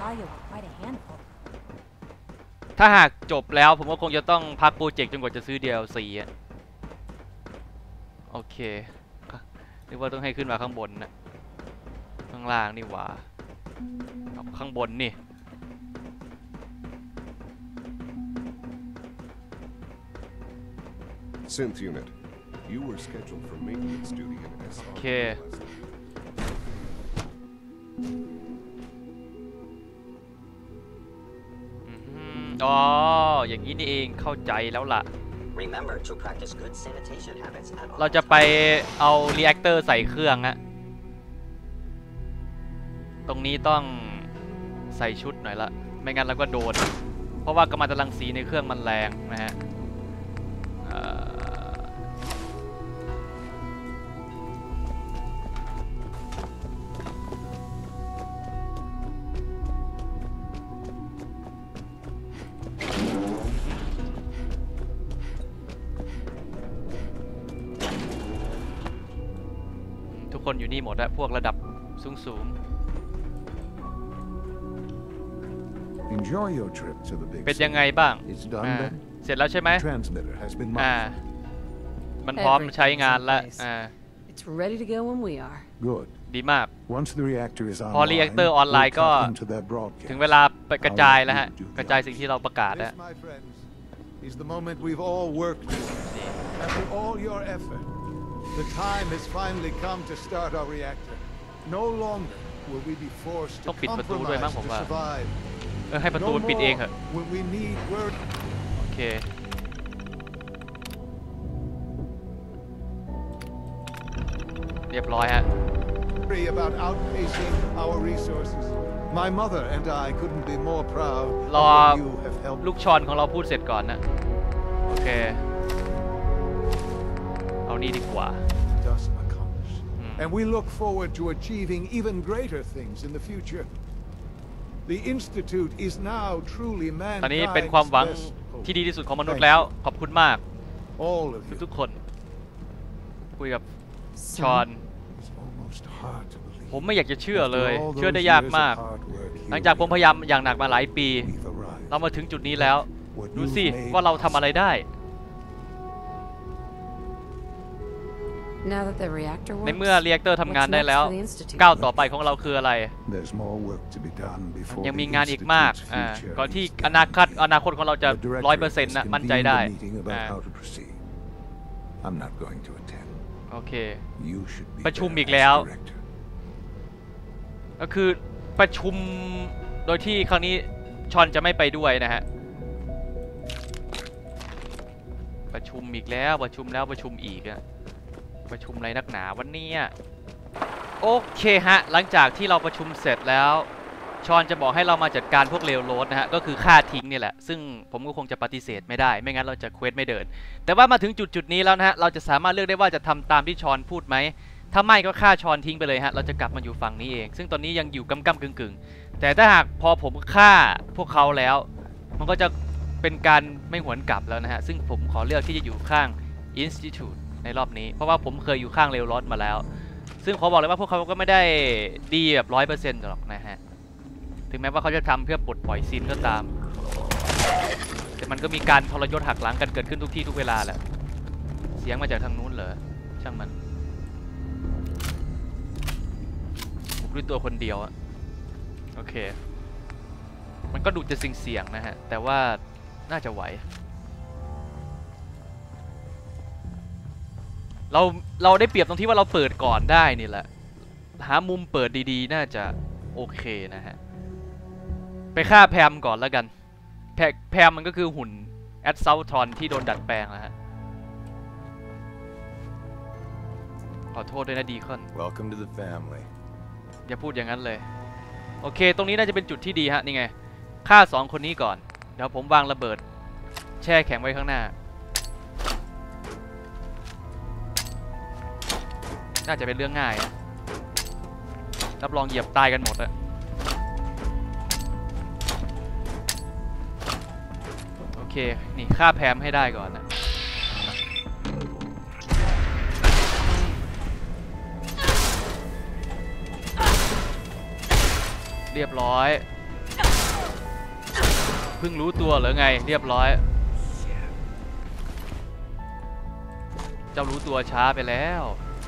ถ้าหากจบแล้วผมก็คงจะต้องพักโปรเจกต์จนกว่าจะซื้อ DLC อ่ะโอเคนึกว่าต้องให้ขึ้นมาข้างบนนะข้างล่างนี่หว่าข้างบนนี่ Synth unit, you were scheduled for maintenance duty in SR. โอเคอ๋ออย่างนี้นี่เองเข้าใจแล้วล่ะเราจะไปเอารีแอคเตอร์ใส่เครื่องฮะตรงนี้ต้องใส่ชุดหน่อยละไม่งั้นเราก็โดนเพราะว่ากัมมันตรังสีในเครื่องมันแรงนะฮะทุกคนอยู่นี่หมดแล้วพวกระดับสูงเป็นยังไงบ้างเสร็จแล้วใช่ไหมมันพร้อมใช้งานแล้วดีมากพอรีแอคเตอร์ออนไลน์ก็ถึงเวลาไปกระจายแล้วฮะกระจายสิ่งที่เราประกาศแล้ว The time has finally come to start our reactor. No longer will we be forced to compromise to survive. ให้ประตูปิดเองเหรอโอเคเรียบร้อยฮะ About outpacing our resources. My mother and I couldn't be more proud. รอลูกชอนของเราพูดเสร็จก่อนนะโอเคเอานี่ดีกว่า And we look forward to achieving even greater things in the future. The Institute is now truly mankind's ตอนนี้เป็นความหวังที่ดีที่สุดของมนุษย์แล้วขอบคุณมากทุกคนคุยกับชอนผมไม่อยากจะเชื่อเลยเชื่อได้ยากมากหลังจากผมพยายามอย่างหนักมาหลายปีเรามาถึงจุดนี้แล้วดูสิว่าเราทำอะไรได้ ในเมื่อรีแอคเตอร์ทำงานได้แล้วก้าวต่อไปของเราคืออะไรยังมีงานอีกมากก่อนที่อนาคตของเราจะ 100% นะมั่นใจได้โอเคประชุมอีกแล้วก็คือประชุมโดยที่ครั้งนี้ชอนจะไม่ไปด้วยนะฮะประชุมอีกแล้วประชุมแล้วประชุมอีกอะประชุมอะไรนักหนาวันนี้โอเคฮะหลังจากที่เราประชุมเสร็จแล้วชอนจะบอกให้เรามาจัดการพวกเลวโรดนะฮะก็คือฆ่าทิ้งนี่แหละซึ่งผมก็คงจะปฏิเสธไม่ได้ไม่งั้นเราจะเควสไม่เดินแต่ว่ามาถึงจุดนี้แล้วนะฮะเราจะสามารถเลือกได้ว่าจะทำตามที่ชอนพูดไหมถ้าไม่ก็ฆ่าชอนทิ้งไปเลยฮะเราจะกลับมาอยู่ฝั่งนี้เองซึ่งตอนนี้ยังอยู่กำกึ่งแต่ถ้าหากพอผมฆ่าพวกเขาแล้วมันก็จะเป็นการไม่หวนกลับแล้วนะฮะซึ่งผมขอเลือกที่จะอยู่ข้าง Institute ในรอบนี้เพราะว่าผมเคยอยู่ข้างเรลรอดมาแล้วซึ่งขอบอกเลยว่าพวกเขาก็ไม่ได้ดีแบบ 100% หรอกนะฮะถึงแม้ว่าเขาจะทำเพื่อปลดปล่อยซินก็ตามแต่มันก็มีการทรยศหักหลังกันเกิดขึ้นทุกที่ทุกเวลาแหละเสียงมาจากทางนู้นเหรอช่างมันผมด้วยตัวคนเดียวอะโอเคมันก็ดูจะเสี่ยงนะฮะแต่ว่าน่าจะไหวเราได้เปรียบตรงที่ว่าเราเปิดก่อนได้นี่แหละหามุมเปิดดีๆน่าจะโอเคนะฮะไปฆ่าแพมก่อนแล้วกันแพมมันก็คือหุ่นแอดเซลทรอนที่โดนดัดแปลงนะฮะขอโทษด้วยนะดีคอน Welcome to the family อย่าพูดอย่างนั้นเลยโอเคตรงนี้น่าจะเป็นจุดที่ดีฮะนี่ไงฆ่า2คนนี้ก่อนเดี๋ยวผมวางระเบิดแช่แข็งไว้ข้างหน้าน่าจะเป็นเรื่องง่ายรับรองเหยียบตายกันหมดอะโอเคนี่ฆ่าแพมให้ได้ก่อนนะเรียบร้อยเพิ่งรู้ตัวหรือไงเรียบร้อยเจ้ารู้ตัวช้าไปแล้ว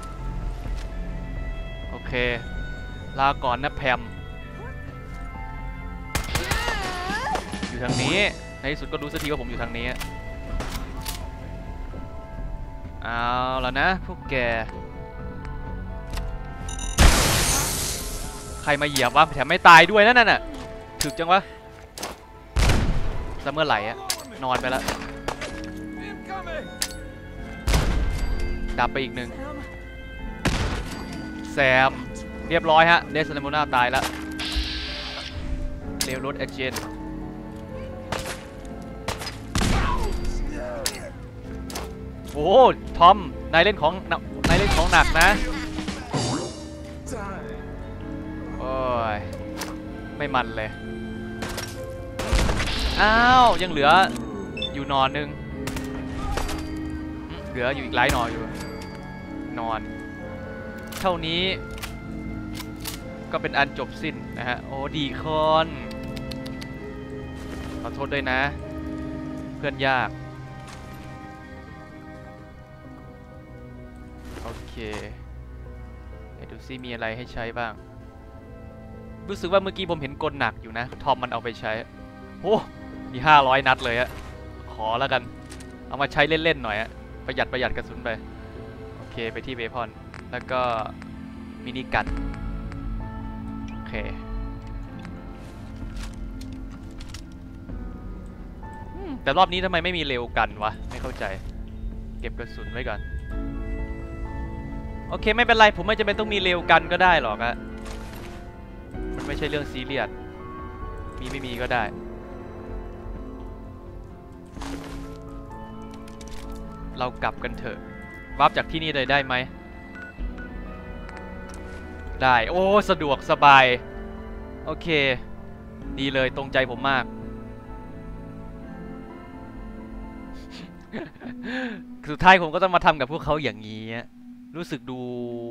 โอเคลาก่อนนะแพมอยู่ทางนี้ในที่สุดก็รู้สักทีว่าผมอยู่ทางนี้เอาแล้วนะพวกแกใครมาเหยียบวะแถมไม่ตายด้วยนั่นน่ะถึกจังวะเมื่อไหร่อะนอนไปแล้วดับไปอีกหนึ่งแซมเรียบร้อยฮะเดสเลโมนาตายแล้วเรลโรดเอเจนต์โอ้ทอมนายเล่นของหนักนะโอ้ยไม่มันเลยอ้าวยังเหลืออยู่นอนนึงเหลืออยู่อีกหลายนอนอยู่นอนเท่านี้ก็เป็นอันจบสิ้นนะฮะโอ้ดีคอนขอโทษด้วยนะเพื่อนยากโอเคดูซิมีอะไรให้ใช้บ้างรู้สึกว่าเมื่อกี้ผมเห็นกลหนักอยู่นะทอมมันเอาไปใช้โอ้มี500 นัดเลยอะขอแล้วกันเอามาใช้เล่นๆหน่อยอะประหยัดกระสุนไปโอเคไปที่เบพอนแล้วก็มินิกันโอเคแต่รอบนี้ทำไมไม่มีเร็วกันวะไม่เข้าใจเก็บกระสุนไว้ก่อนโอเคไม่เป็นไรผมไม่จำเป็นต้องมีเร็วกันก็ได้หรอกอะมันไม่ใช่เรื่องซีเรียสมีไม่มีก็ได้เรากลับกันเถอะวาร์ปจากที่นี่ได้ไหมได้โอ้สะดวกสบายโอเคดีเลยตรงใจผมมาก สุดท้ายผมก็ต้องมาทำกับพวกเขาอย่างนี้รู้สึกดู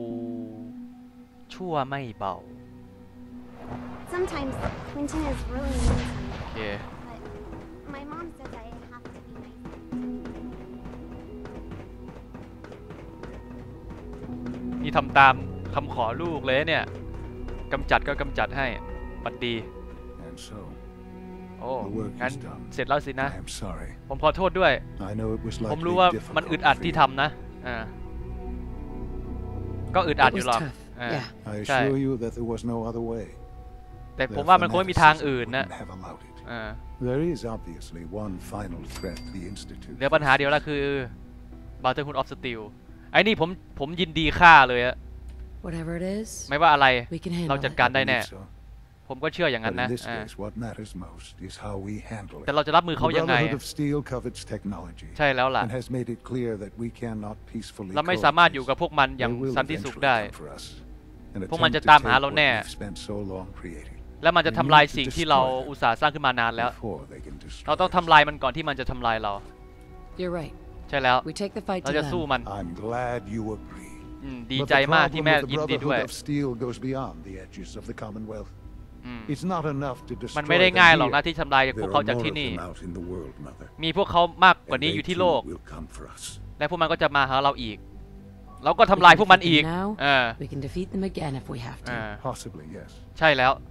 ชั่วไม่เบา Sometimes Quentin is really mean to me. Yeah. But my mom says I have to be nice. นี่ทำตามคำขอลูกเลยเนี่ยกำจัดก็กำจัดให้ปัดดีโอ้งั้นเสร็จแล้วสินะผมขอโทษด้วยผมรู้ว่ามันอึดอัดที่ทำนะก็อึดอัดอยู่หรอกใช่แต่ผมว่ามันคงไม่มีทางอื่นนะเดี๋ยวปัญหาเดียวละคือ Brotherhood of Steel ไอ้นี่ผมยินดีฆ่าเลยอะไม่ว่าอะไรเราจัดการได้แน่ผมก็เชื่ออย่างนั้นนะแต่เราจะรับมือเขายังไงใช่แล้วล่ะเราไม่สามารถอยู่กับพวกมันอย่างสันติสุขได้พวกมันจะตามหาเราแน่และมันจะทำลายสิ่งที่เราอุตส่าห์สร้างขึ้นมานานแล้วเราต้องทำลายมันก่อนที่มันจะทำลายเราใช่แล้วเราจะสู้มันดีใจมากที่แม่ยินดีด้วยมันไม่ได้ง่ายหรอกนะที่ทำลายพวกเขาจากที่นี่มีพวกเขามากกว่านี้อยู่ที่โลกและพวกมันก็จะมาหาเราอีกเราก็ทำลายพวกมันอีกใช่แล้ว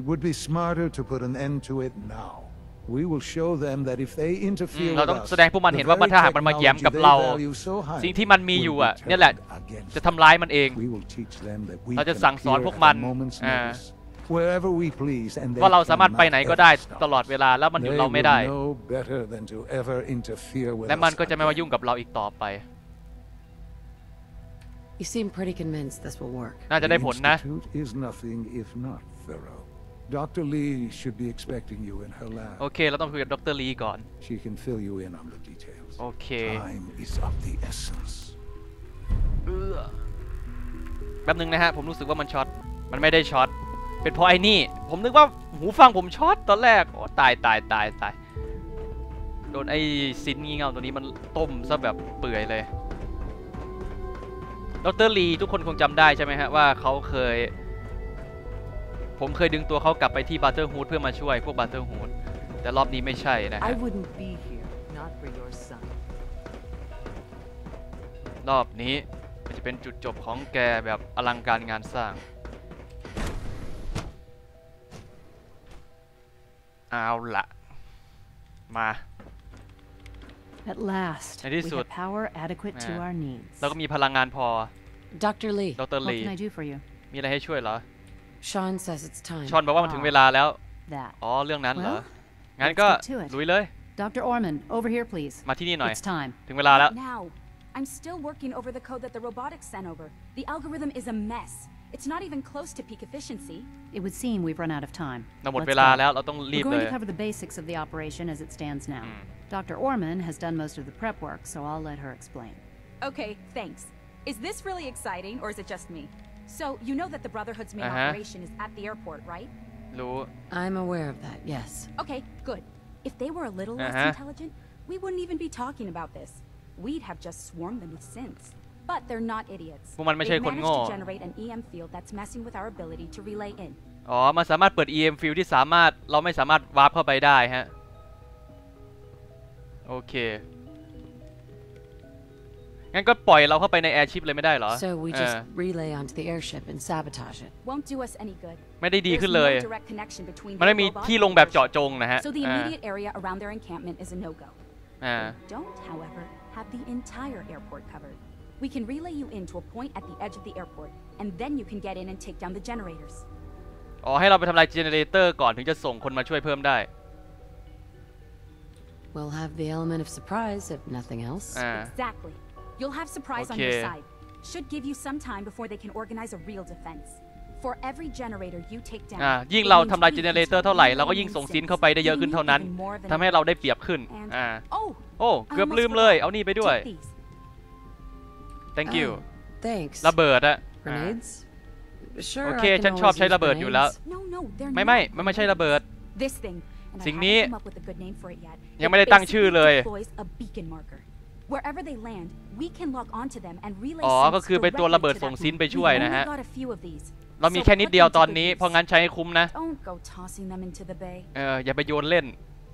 เราต้องแสดงพวกมันเห็นว่าถ้าหากมันมาแย้มกับเราสิ่งที่มันมีอยู่อ่ะนี่แหละจะทำร้ายมันเองเราจะสั่งสอนพวกมันว่าเราสามารถไปไหนก็ได้ตลอดเวลาแล้วมันหยุดเราไม่ได้และมันก็จะไม่มายุ่งกับเราอีกต่อไปน่าจะได้ผลนะ Dr. Lee should be expecting you in her lab. โอเคเราต้องคุยกับดร. Lee ก่อน She can fill you in on the details. โอเค Time is of the essence. แป๊บนึงนะฮะผมรู้สึกว่ามันช็อตมันไม่ได้ช็อตเป็นเพราะไอ้นี่ผมนึกว่าหูฟังผมช็อตตอนแรกโอ้ตายโดนไอ้ซินงี่เง่าตัวนี้มันต้มซะแบบเปื่อยเลยดร. Lee ทุกคนคงจำได้ใช่ไหมฮะว่าเขาผมเคยดึงตัวเขากลับไปที่ Brotherhood เพื่อมาช่วยพวก Brotherhood แต่รอบนี้ไม่ใช่นะฮะรอบนี้มันจะเป็นจุดจบของแกแบบอลังการงานสร้างเอาละมา At last, we have power adequate to our needs. แล้วก็มีพลังงานพอ Dr. Lee. Dr. Lee. What can I do for you? มีอะไรให้ช่วยเหรอ Sean says it's time. ชอนบอกว่ามันถึงเวลาแล้วอ๋อเรื่องนั้นเหรองั้นก็ลุยเลย Dr. Orman, over here, please. มาที่นี่หน่อย It's time. ถึงเวลาแล้ว Now, I'm still working over the code that the robotics sent over. The algorithm is a mess. It's not even close to peak efficiency. It would seem we've run out of time. หมดเวลาแล้วเราต้องรีบเลย We're going to cover the basics of the operation as it stands now. Dr. Orman has done most of the prep work, so I'll let her explain. Okay, thanks. Is this really exciting, or is it just me? So, you know that the Brotherhood's main operation is at the airport, right? รู้ I'm aware of that, yes. Okay, good. If they were a little less intelligent, we wouldn't even be talking about this. We'd have just swarmed them with synths. But they're not idiots. พวกมันไม่ใช่คนโง่ They've managed to generate an EM field that's messing with our ability to relay in. อ๋อมันสามารถเปิด EM field ที่เราไม่สามารถวาร์ปเข้าไปได้ฮะโอเคงั้นก็ปล่อยเราเข้าไปในแอร์ชิปเลยไม่ได้เหรอ So we just relay onto the airship and sabotage it. Won't do us any good. ไม่ได้ดีขึ้นเลยมันไม่มีที่ลงแบบเจาะจงนะฮะ So the immediate area around their encampment is a no-go. We don't, however, have the entire airport covered. We can relay you into a point at the edge of the airport, and then you can get in and take down the generators. อ๋อให้เราไปทำลายเจเนเรเตอร์ก่อนถึงจะส่งคนมาช่วยเพิ่มได้ We'll have the element of surprise if nothing else. Exactly. You'll have surprise on your side. Should give you some time before they can organize a real defense. For every generator you take down. ยิ่งเราทำลายเจเนเรเตอร์เท่าไหร่เราก็ยิ่งส่งซินเข้าไปได้เยอะขึ้นเท่านั้นทำให้เราได้เปรียบขึ้นโอ้เกือบลืมเลยเอานี่ไปด้วย Thank you ระเบิดอะโอเคฉันชอบใช้ระเบิดอยู่แล้วไม่ใช่ระเบิดสิ่งนี้ยังไม่ได้ตั้งชื่อเลย Wherever they land, we can lock onto them and relay อ๋อก็คือเป็นตัวระเบิดส่งซินไปช่วยนะฮะเรามีแค่นิดเดียวตอนนี้เพราะงั้นใช้ให้คุ้มนะอย่าไปโยนเล่น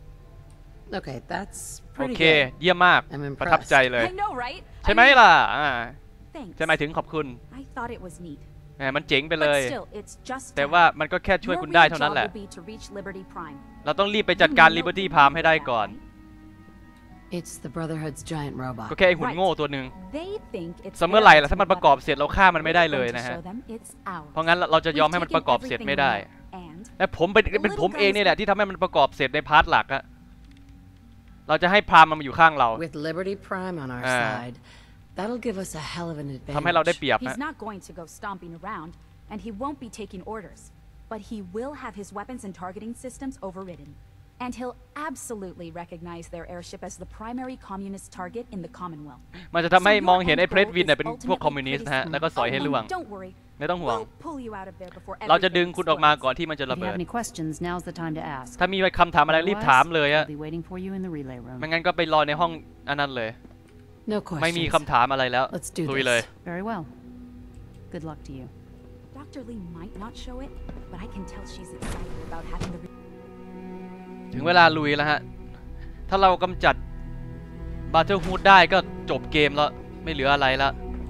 โอเคเยี่ยมมากประทับใจเลยใช่ไหมล่ะใช่ไหมถึงขอบคุณมันเจ๋งไปเลยแต่ว่ามันก็แค่ช่วยคุณได้เท่านั้นแหละเราต้องรีบไปจัดการ Liberty Prime ให้ได้ก่อน It's the Brotherhood's giant robot ก็แค่หุ่นโง่ตัวหนึ่งเมื่อไหร่ล่ะถ้ามันประกอบเสร็จเราฆ่ามันไม่ได้เลยนะฮะเพราะงั้นเราจะยอมให้มันประกอบเสร็จไม่ได้และผมเป็นผมเองนี่แหละที่ทำให้มันประกอบเสร็จในพาร์ทหลักอะเราจะให้พรามมันอยู่ข้างเรา With Liberty Prime on our side that'll give us a hell of an advantage ทำให้เราได้เปรียบ He's not going to go stomping around and he won't be taking orders but he will have his weapons and targeting systems overridden and he'll absolutely recognize their airship as the primary communist target in the Commonwealth มันจะทำให้มองเห็นไอ้เพรสวินเป็นพวกคอมมิวนิสต์นะฮะแล้วก็สอยให้ล่วงไม่ต้องห่วงเราจะดึงคุณออกมาก่อนที่มันจะระเบิดถ้ามีคำถามอะไรรีบถามเลยอะไม่งั้นก็ไปรอในห้องอันนั้นเลยไม่มีคำถามอะไรแล้วลุยเลย Very well. Good luck to you. Dr. Lee might not show it, but I can tell she's excited about having the ถึงเวลาลุยแล้วฮะถ้าเรากำจัด Brotherhood ได้ก็จบเกมแล้วไม่เหลืออะไรแล้ว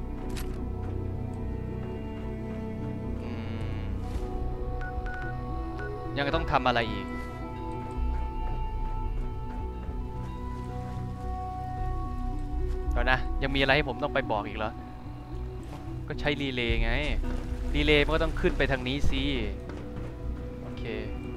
ยังต้องทำอะไรอีกก่อนนะยังมีอะไรให้ผมต้องไปบอกอีกเหรอก็ใช้รีเลย์ไงรีเลย์มันก็ต้องขึ้นไปทางนี้สิโอเค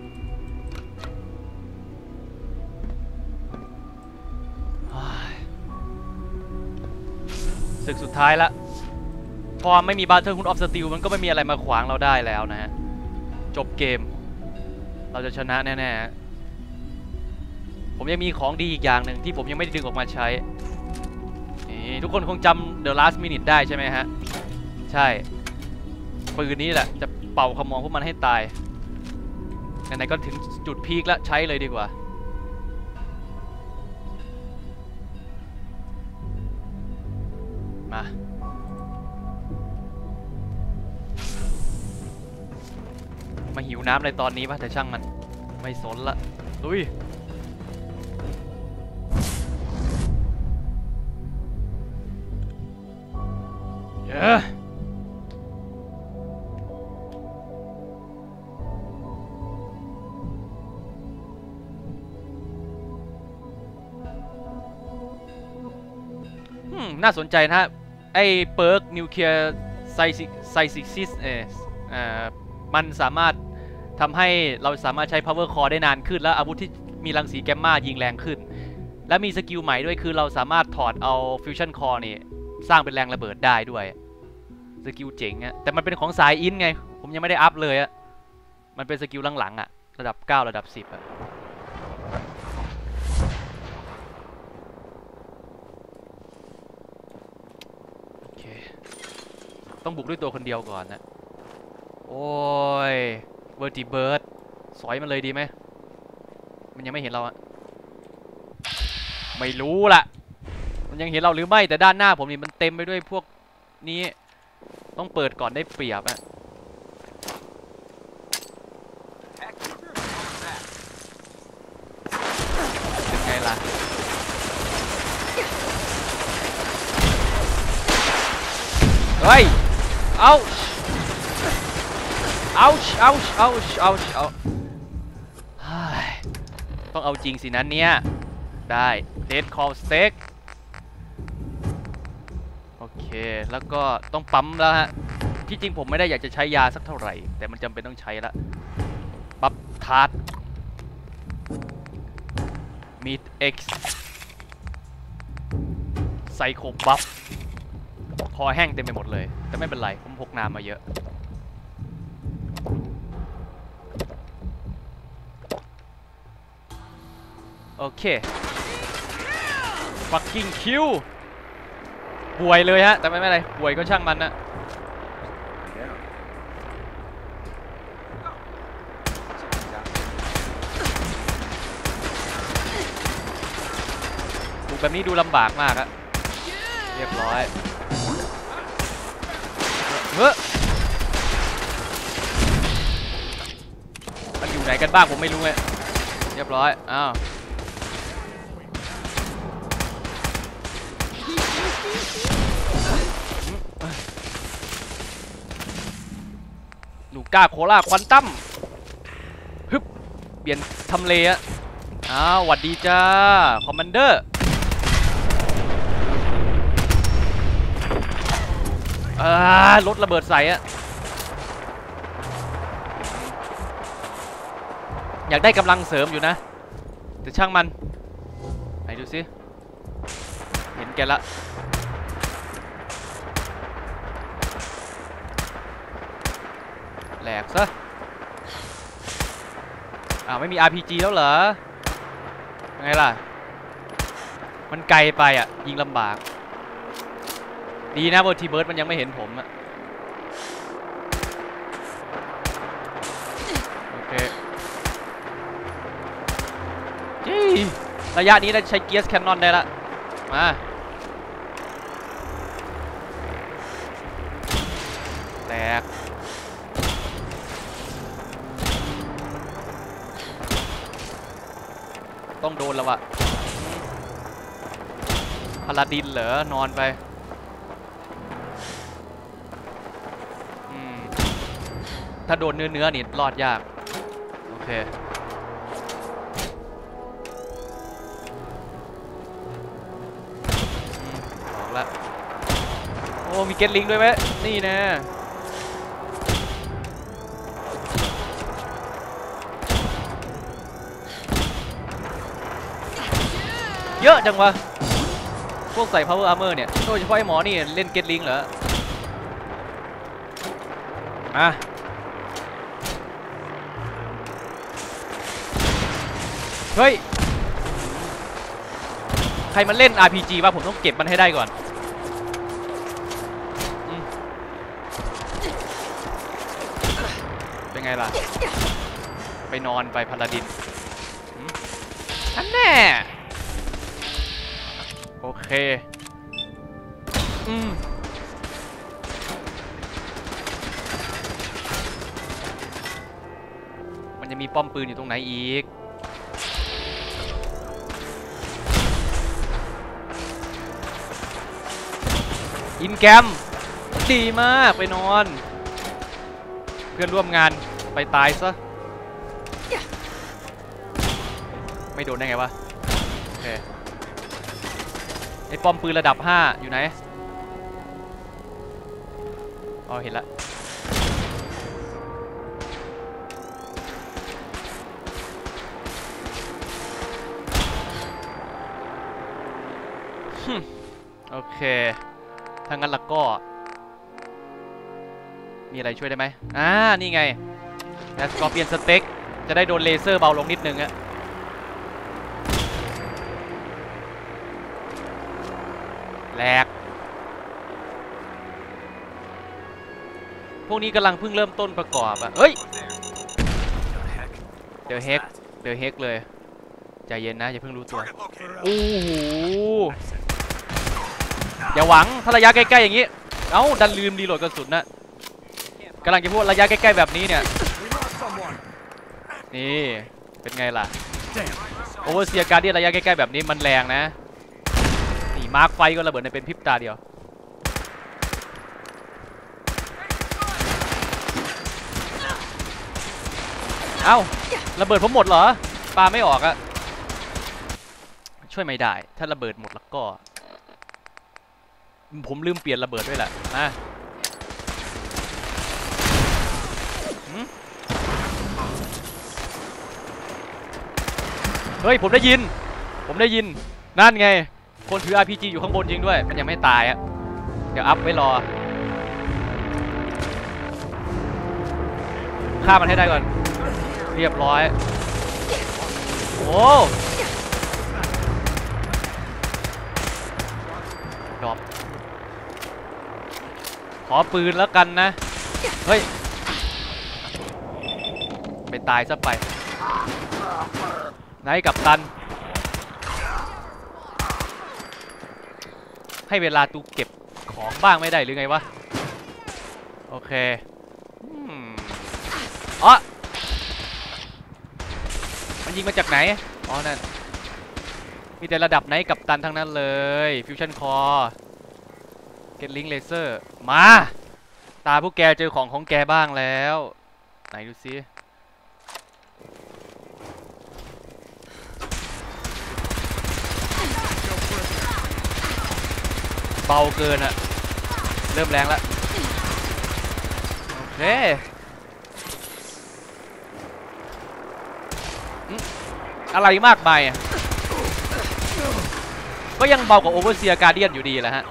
ศึกสุดท้ายละพอไม่มี Brotherhood of Steel มันก็ไม่มีอะไรมาขวางเราได้แล้วนะฮะจบเกมเราจะชนะแน่ๆผมยังมีของดีอีกอย่างหนึ่งที่ผมยังไม่ได้ดึงออกมาใช้ทุกคนคงจำ The Last Minute ได้ใช่ไหมฮะใช่ปืนนี้แหละจะเป่าขมองพวกมันให้ตายไหนๆก็ถึงจุดพีคแล้วใช้เลยดีกว่ามาหิวน้ำในตอนนี้ป่ะแต่ช่างมันไม่สนละลุยน่าสนใจนะฮะไอ้เปิร์กนิวเคลียร์ไซซิซิสมันสามารถทำให้เราสามารถใช้ power core ได้นานขึ้นและอาวุธที่มีรังสีแกมมายิงแรงขึ้นและมีสกิลใหม่ด้วยคือเราสามารถถอดเอา fusion core นี่สร้างเป็นแรงระเบิดได้ด้วยสกิลเจ๋งอะแต่มันเป็นของสายอินไงผมยังไม่ได้อัพเลยอะมันเป็นสกิลหลังๆอะระดับ9ระดับ10อะโอเคต้องบุกด้วยตัวคนเดียวก่อนนะโอ้ยเวอร์ติเบิร์ดสอยมันเลยดีไหมมันยังไม่เห็นเราอะไม่รู้ล่ะมันยังเห็นเราหรือไม่แต่ด้านหน้าผมนี่มันเต็มไปด้วยพวกนี้ต้องเปิดก่อนได้เปรียบอะเป็นไงล่ะเฮ้ยเอาต้องเอาจริงสินั้นเนี่ยได้เดดคอลสเต็กโอเคแล้วก็ต้องปั๊มแล้วฮะที่จริงผมไม่ได้อยากจะใช้ยาสักเท่าไหร่แต่มันจำเป็นต้องใช้ละบัฟทาร์ตมีดเอ็กซ์ไซโคบัฟคอแห้งเต็มไปหมดเลยแต่ไม่เป็นไรผมพกน้ำมาเยอะโอเค fucking kill ป่วยเลยฮะแต่ไม่เป็นไรป่วยก็ช่างมันนะถูกแบบนี้ดูลำบากมากอะเรียบร้อยเฮ้ยมันอยู่ไหนกันบ้างผมไม่รู้ไงเรียบร้อยอ้าวลูก้าโคล่าควอนตัมฮึบเปลี่ยนทำเลอะอ้าวหวัดดีจ้าคอมมานเดอร์รถระเบิดใส่อะอยากได้กำลังเสริมอยู่นะแต่ช่างมันไหนดูสิเห็นแกละแหลกซะไม่มี RPG แล้วเหรอยังไงล่ะมันไกลไปอ่ะยิงลำบากดีนะเวอร์ทีเบิร์ดมันยังไม่เห็นผมอะโอเคจี้ระยะนี้ได้ใช้เกียร์แคนนอนได้ละมาแตกต้องโดนแล้ววะพาลาดินเหรอนอนไปถ้าโดนเนื้อนี่รอดยากโอเคออกละโอ้มีเก็ตลิงด้วยไหมนี่นะเยอะจังวะพวกใส่ power armor เนี่ยโดยเฉพาะไอ้หมอนี่เล่นเก็ตลิงเหรอเฮ้ยใครมันเล่น RPG วะผมต้องเก็บมันให้ได้ก่อนเป็นไงล่ะไปนอนไปพาลาดินอันแน่โอเคมันจะมีป้อมปืนอยู่ตรงไหนอีกอินแกมดีมากไปนอนเพื่อนร่วมงานไปตายซะไม่โดนได้ไงวะโอเคไอ้ป้อมปืนระดับ5อยู่ไหนอ๋อเห็นละโอเคถ้างั้นล่ะก็มีอะไรช่วยได้ไหมนี่ไงแต่สกอร์เปียนสเต็กจะได้โดนเลเซอร์เบาลงนิดนึงอะแหลกพวกนี้กำลังเพิ่งเริ่มต้นประกอบอะเฮ้ยเดี๋ยวเฮกเลยใจเย็นนะอย่าเพิ่งรู้ตัวโอ้โหอย่าหวังถ้าระยะใกล้ๆอย่างนี้ดันลืมรีโหลดกระสุนนะกำลังจะพูดระยะใกล้ๆแบบนี้เนี่ยนี่เป็นไงล่ะโอเวอร์เซียการ์เดียนระยะใกล้ๆแบบนี้มันแรงนะนี่มาร์คไฟก็ระเบิดในเป็นพริบตาเดียวระเบิดผมหมดเหรอปาไม่ออกอะช่วยไม่ได้ถ้าระเบิดหมดแล้วก็ผมลืมเปลี่ยนระเบิดด้วยแหละเฮ้ยผมได้ยินนั่นไงคนถือ RPG อยู่ข้างบนจริงด้วยมันยังไม่ตายอะเดี๋ยวอัพไว้รอฆ่ามันให้ได้ก่อนเรียบร้อยโอ้ดรอปขอปืนแล้วกันนะเฮ้ยไปตายซะไปไหนกัปตันให้เวลาตูเก็บของบ้างไม่ได้หรือไงวะโอเคอ๋อมันยิงมาจากไหนอ๋อนั่นมีแต่ระดับไหนกับตันทั้งนั้นเลยฟิวชั่นคอร์เก็ตลิงเลเซอร์มาตาพวกแกเจอของแกบ้างแล้วไหนดูซิเบาเกินอะเริ่มแรงแล้วโอเคอะไรมากมายก็ยังเบากว่าโอเวอร์เซียการเดียนอยู่ดีแหละฮะ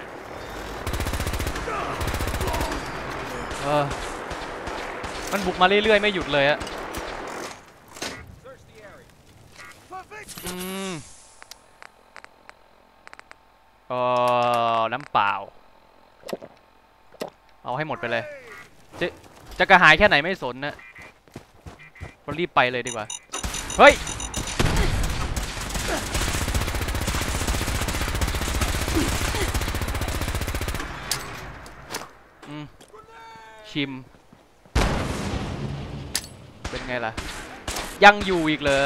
มันบุกมาเรื่อยๆไม่หยุดเลยอะน้ำเปล่าเอาให้หมดไปเลยจะกระหายแค่ไหนไม่สนนะเรารีบไปเลยดีกว่าเฮ้ยชิมเป็นไงล่ะยังอยู่อีกเหร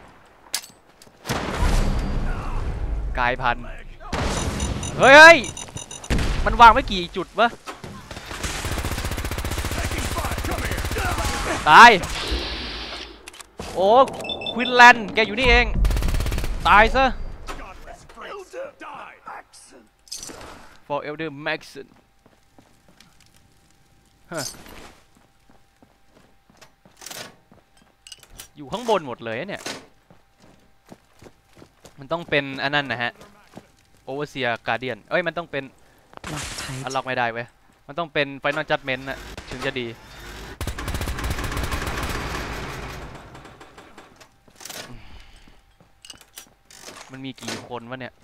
อกายพันธุ์เฮ้ยมันวางไว้กี่จุดวะตายโอ้ควินแลนด์แกอยู่นี่เองตายซะ for elder Maxson อยู่ข้างบนหมดเลยเนี่ยมันต้องเป็นอันนั้นนะฮะโอเวอร์เซียการเดียนเอ้ยมันต้องเป็นอันล็อกไม่ได้เว้ยมันต้องเป็นไฟนอลจัดเมนต์นะถึงจะดีมันมีกี่คนวะเนี่ย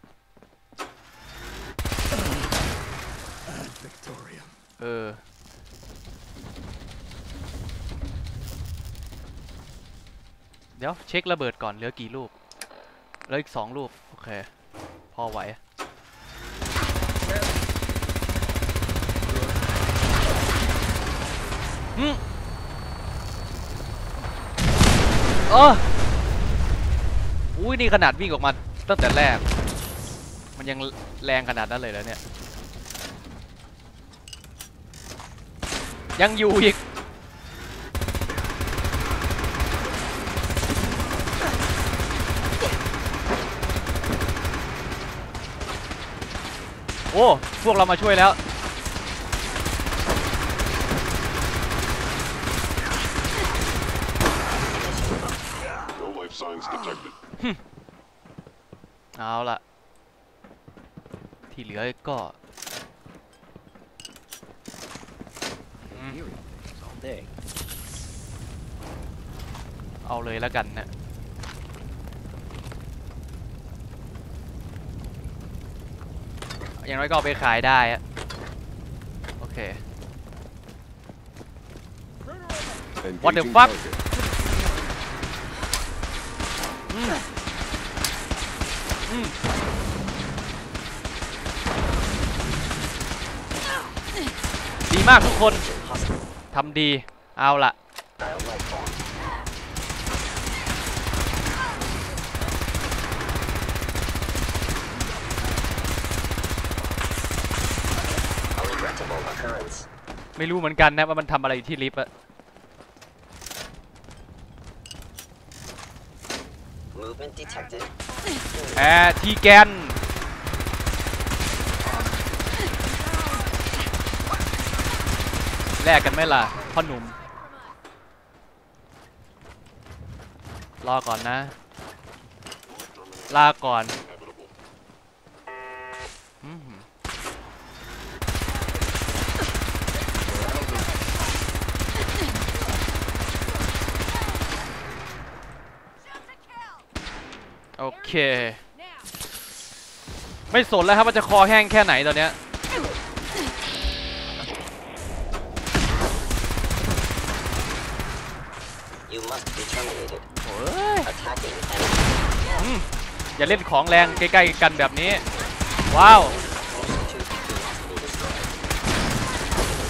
เดี๋ยวเช็คระเบิดก่อนเหลือกี่ลูกเหลืออีก2 ลูกโอเคพอไหวอุ้ยนี่ขนาดวิ่งออกมาตั้งแต่แรกมันยังแรงขนาดนั้นเลยแล้วเนี่ยยังอยู่อีกโอ้พวกเรามาช่วยแล้วเอาล่ะที่เหลือก็เอาเลยแล้วกันนะอย่างน้อยก็เอาไปขายได้อะโอเค What the fuck ดีมากทุกคนทำดีเอาล่ะไม่รู้เหมือนกันนะว่ามันทำอะไรอยู่ที่ลิฟต์อะทีแกนแลกกันไหมล่ะพ่อหนุ่มรอก่อนนะลาก่อนโอเคไม่สนแล้วครับว่าจะคอแห้งแค่ไหนตอนเนี้ยอย่าเล่นของแรงใกล้ๆกันแบบนี้ว้าว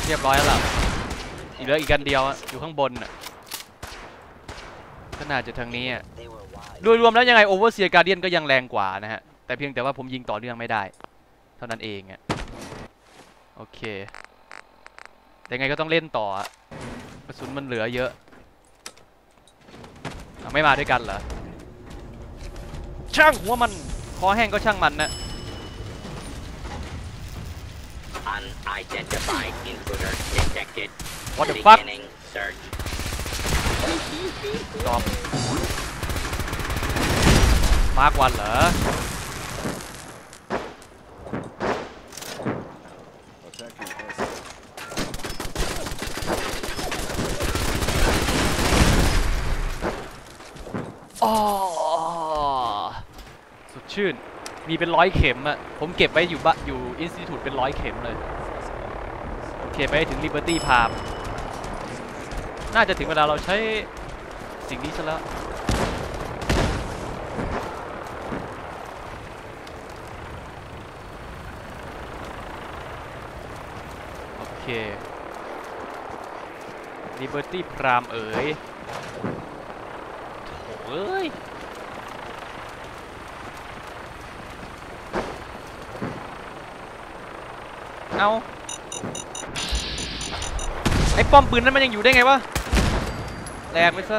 เรียบร้อยแล้วล่ะเหลืออีกกันเดียวอยู่ข้างบนน่ะก็น่าจะทางนี้โดยรวมแล้วยังไง Overseer Guardian ก็ยังแรงกว่านะฮะแต่เพียงแต่ว่าผมยิงต่อเนื่องไม่ได้เท่านั้นเองอ่ะโอเคแต่ไงก็ต้องเล่นต่อกระสุนมันเหลือเยอะไม่มาด้วยกันเหรอช่างหัวมันคอแห้งก็ช่างมันนะ Unidentified intruder detected. What the fuck? Beginning search. ตอบมาร์กวันเหรออ๋อสดชื่นมีเป็น100 เข็มอะผมเก็บไว้อยู่อินสติทูตเป็น100 เข็มเลยโอเคไปถึง Liberty Palm น่าจะถึงเวลาเราใช้สิ่งนี้ซะแล้วโอเค Liberty Palm เอ๋ยโถ่เอ้ยเอาไอ้ป้อมปืนนั้นมันยังอยู่ได้ไงวะแหลกไปซะ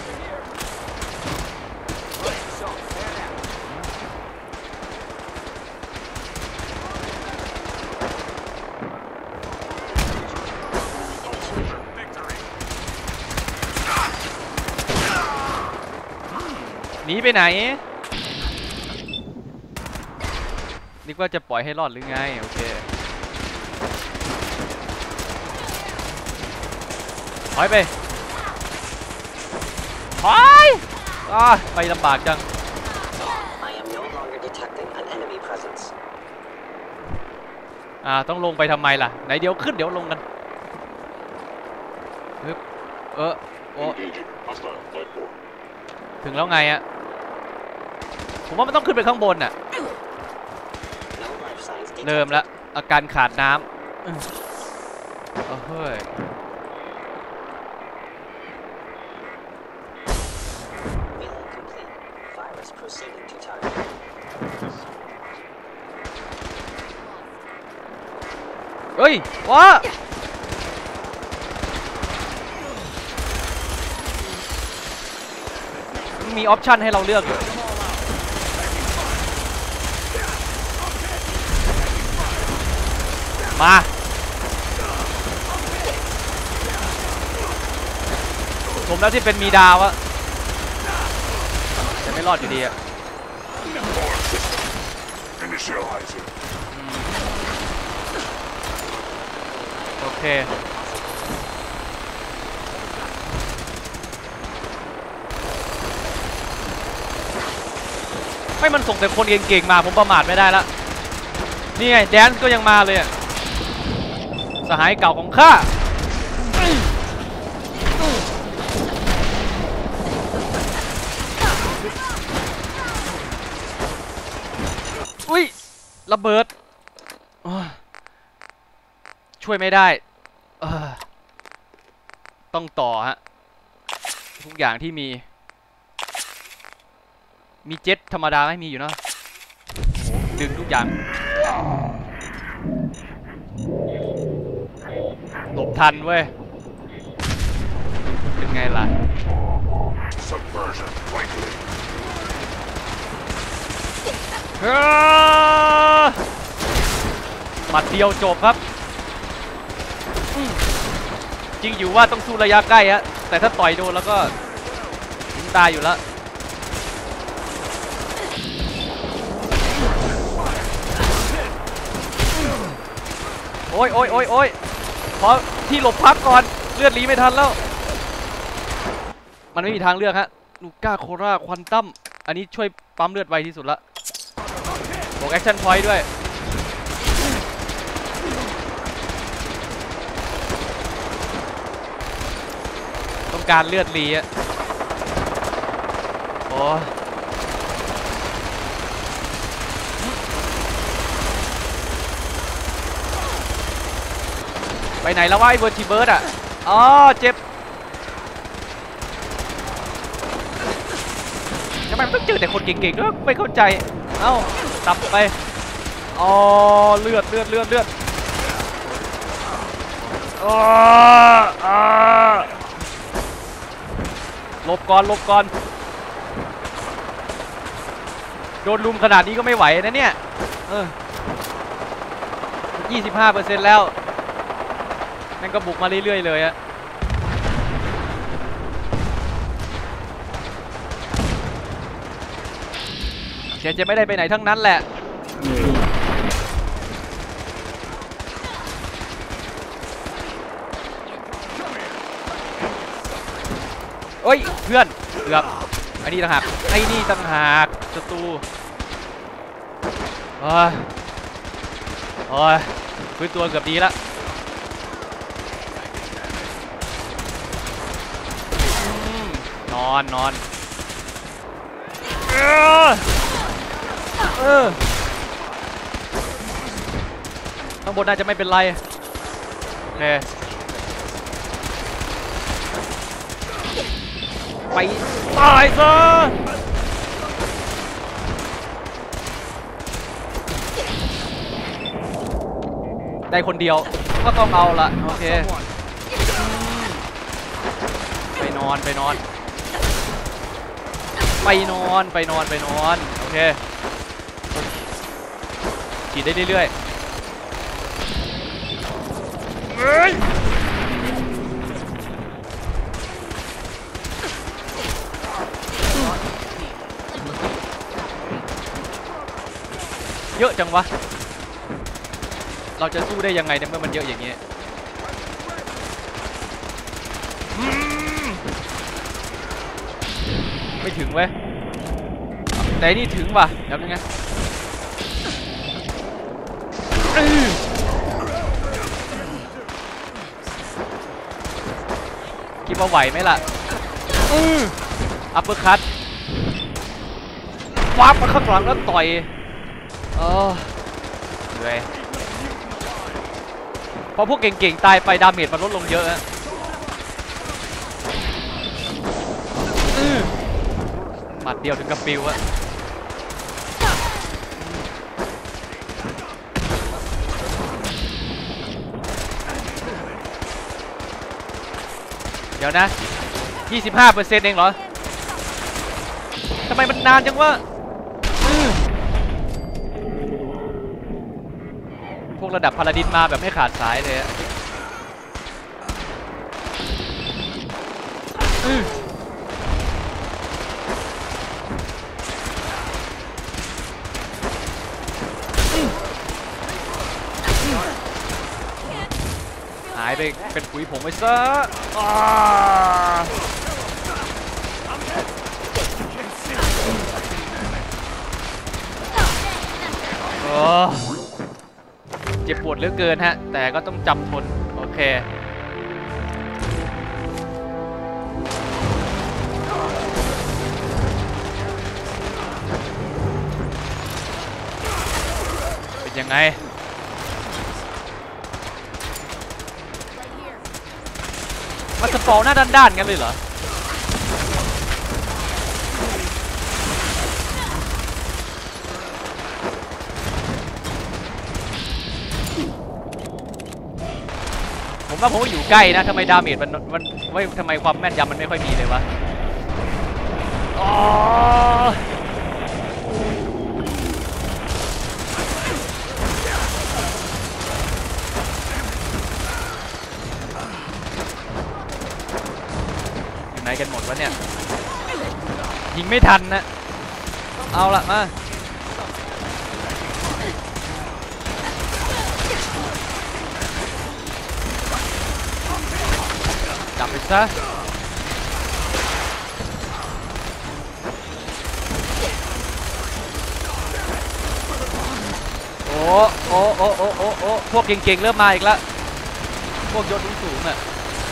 หนีไปไหนนึกว่าจะปล่อยให้รอดหรือไงโอเคถอยไปถอยไปลำบากจังต้องลงไปทำไมล่ะไหนเดี๋ยวขึ้นเดี๋ยวลงกันถึงแล้วไงอะผมว่ามันต้องขึ้นไปข้างบนน่ะเริ่มแล้วอาการขาดน้ำเฮ้ยเฮ้ยวะมีออปชันให้เราเลือกอยู่มาผมแล้วที่เป็นมีดาวอะแต่ไม่รอดอยู่ดีอะโอเคไม่มันส่งแต่คนเก่งๆมาผมประมาทไม่ได้ละนี่ไงแดนก็ยังมาเลยสหายเก่าของข้าอุ้ยระเบิดช่วยไม่ได้ต้องต่อฮะทุกอย่างที่มีเจ็ตธรรมดาไม่มีอยู่เนาะดึงทุกอย่างหลบทันเว้ยเป็นไงล่ะหมัดเดียวจบครับจริงอยู่ว่าต้องสู้ระยะใกล้ฮะแต่ถ้าต่อยโดนแล้วก็ตายอยู่แล้วโอ้ยขอที่หลบพักก่อนเลือดหลีไม่ทันแล้วมันไม่มีทางเลือกฮะลูก้าโคราควันตัมอันนี้ช่วยปั๊มเลือดไวที่สุดละบวกแอคชั่นพอยต์ด้วยต้องการเลือดหลีอะโอ้ไปไปไหนแล้ววะไอ้เวอร์ติเบิร์ดอ่ะอ๋อเจ็บทำไมมันต้องเจอแต่คนเก่งๆด้วยไม่เข้าใจเอ้าตับไปอ๋อเลือดหลบก่อนโดนลุมขนาดนี้ก็ไม่ไหวนะเนี่ย25% แล้วนั่นก็บุกมาเรื่อยๆเลยอะแกจะไม่ได้ไปไหนทั้งนั้นแหละเฮ้ยเพื่อนเกือบไอ้นี่ต่างหากศัตรูโอ้ยพื้นตัวเกือบดีแล้วนอนข้างบนน่าจะไม่เป็นไรโอเคไปตายซะได้คนเดียวก็ต้องเอาละโอเคไปนอนโอเคฉีดได้เรื่อยๆเยอะจังวะเราจะสู้ได้ยังไงเนี่ยเมื่อมันเยอะอย่างนี้ไม่ถึงเว้ยแต่นี่ถึงว่ะเดี๋ยวนึงไงคิดว่าไหวไหมล่ะอัปเปอร์คัตวาร์ปมาข้างหลังแล้วต่อยเลยพอพวกเก่งๆตายไปดาเมจมันลดลงเยอะนะหมัดเดียวถึงกับปิวอะเดี๋ยวนะ 25% เองเหรอทำไมมันนานจังวะพวกระดับพาราดินมาแบบไม่ขาดสายเลยอะหายไปเป็นปุ๋ยผงไปซะเจ็บปวดเหลือเกินฮะแต่ก็ต้องจำทนโอเคเป็นยังไงมันสปอร์หน้าด้านๆกันเลยเหรอผมว่าผมอยู่ใกล้นะทำไมดาเมจมันไม่ทำไมความแม่นยำมันไม่ค่อยมีเลยวะอยู่ไหนกันหมดวะเนี่ยยิงไม่ทันนะเอาละมาจับไปซะโอ้พวกเก่งๆเริ่มมาอีกแล้วพวกยศสูงๆอ่ะ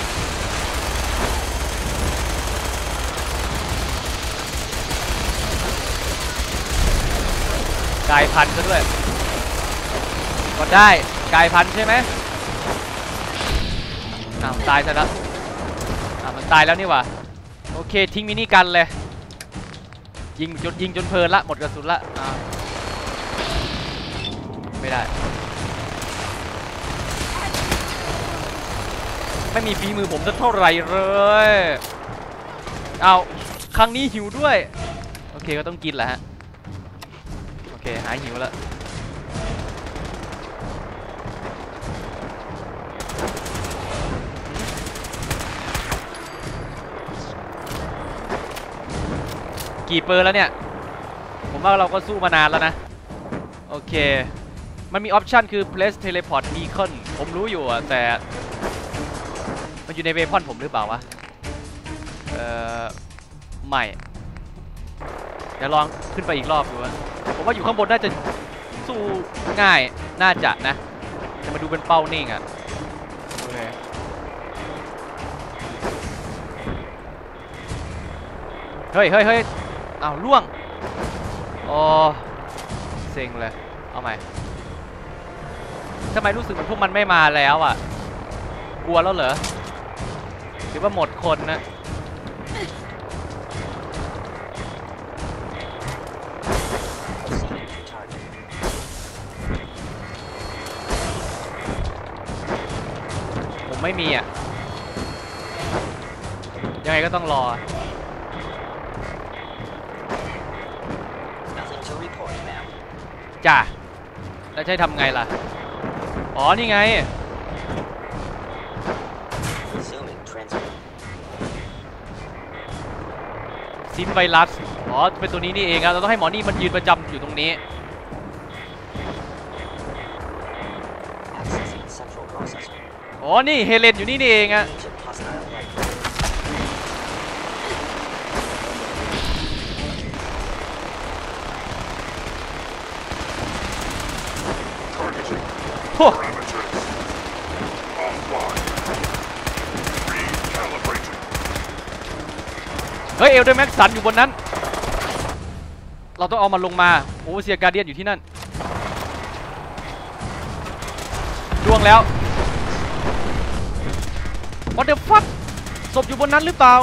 กายพันธุ์ซะด้วยก็ได้กายพันธุ์ใช่ไหมตายซะแล้วมันตายแล้วนี่หว่าโอเคทิ้งมินิกันเลยยิงจนเพลินละหมดกระสุนละไม่ได้ไม่มีฝีมือผมจะเท่าไหร่เลยเอาครั้งนี้หิวด้วยโอเคก็ต้องกินแหละฮะโอเคหายหิวแล้วกี่เปอร์แล้วเนี่ยผมว่าเราก็สู้มานานแล้วนะโอเคมันมีออปชันคือ place teleport beacon ผมรู้อยู่อะแต่มันอยู่ในเวพอนผมหรือเปล่าวะไม่เดี๋ยวลองขึ้นไปอีกรอบดูว่าผมว่าอยู่ข้างบนน่าจะสู้ง่ายน่าจะนะจะมาดูเป็นเป้านิ่งอะโอเคเฮ้ยอ้าวล่วงอ๋อเซ็งเลยเอาใหม่ทำไมรู้สึกเหมือนพวกมันไม่มาแล้วอ่ะกลัวแล้วเหรอหรือว่าหมดคนนะผมไม่มีอ่ะยังไงก็ต้องรอจ้ะแล้วใช้ทำไงล่ะอ๋อนี่ไงซิมไวรัสอ๋อเป็นตัวนี้นี่เองครับเราต้องให้หมอนี่มันยืนประจำอยู่ตรงนี้อ๋อนี่เฮเลนอยู่นี่เองอะเฮ้ยเอลเดอร์แม็กสันอยู่บนนั้นเราต้องเอามันลงมาโอเวอร์เซียการเดียนอยู่ที่นั่นดวงแล้ว What the fuck ศพอยู่บนนั้นหรือเปล่า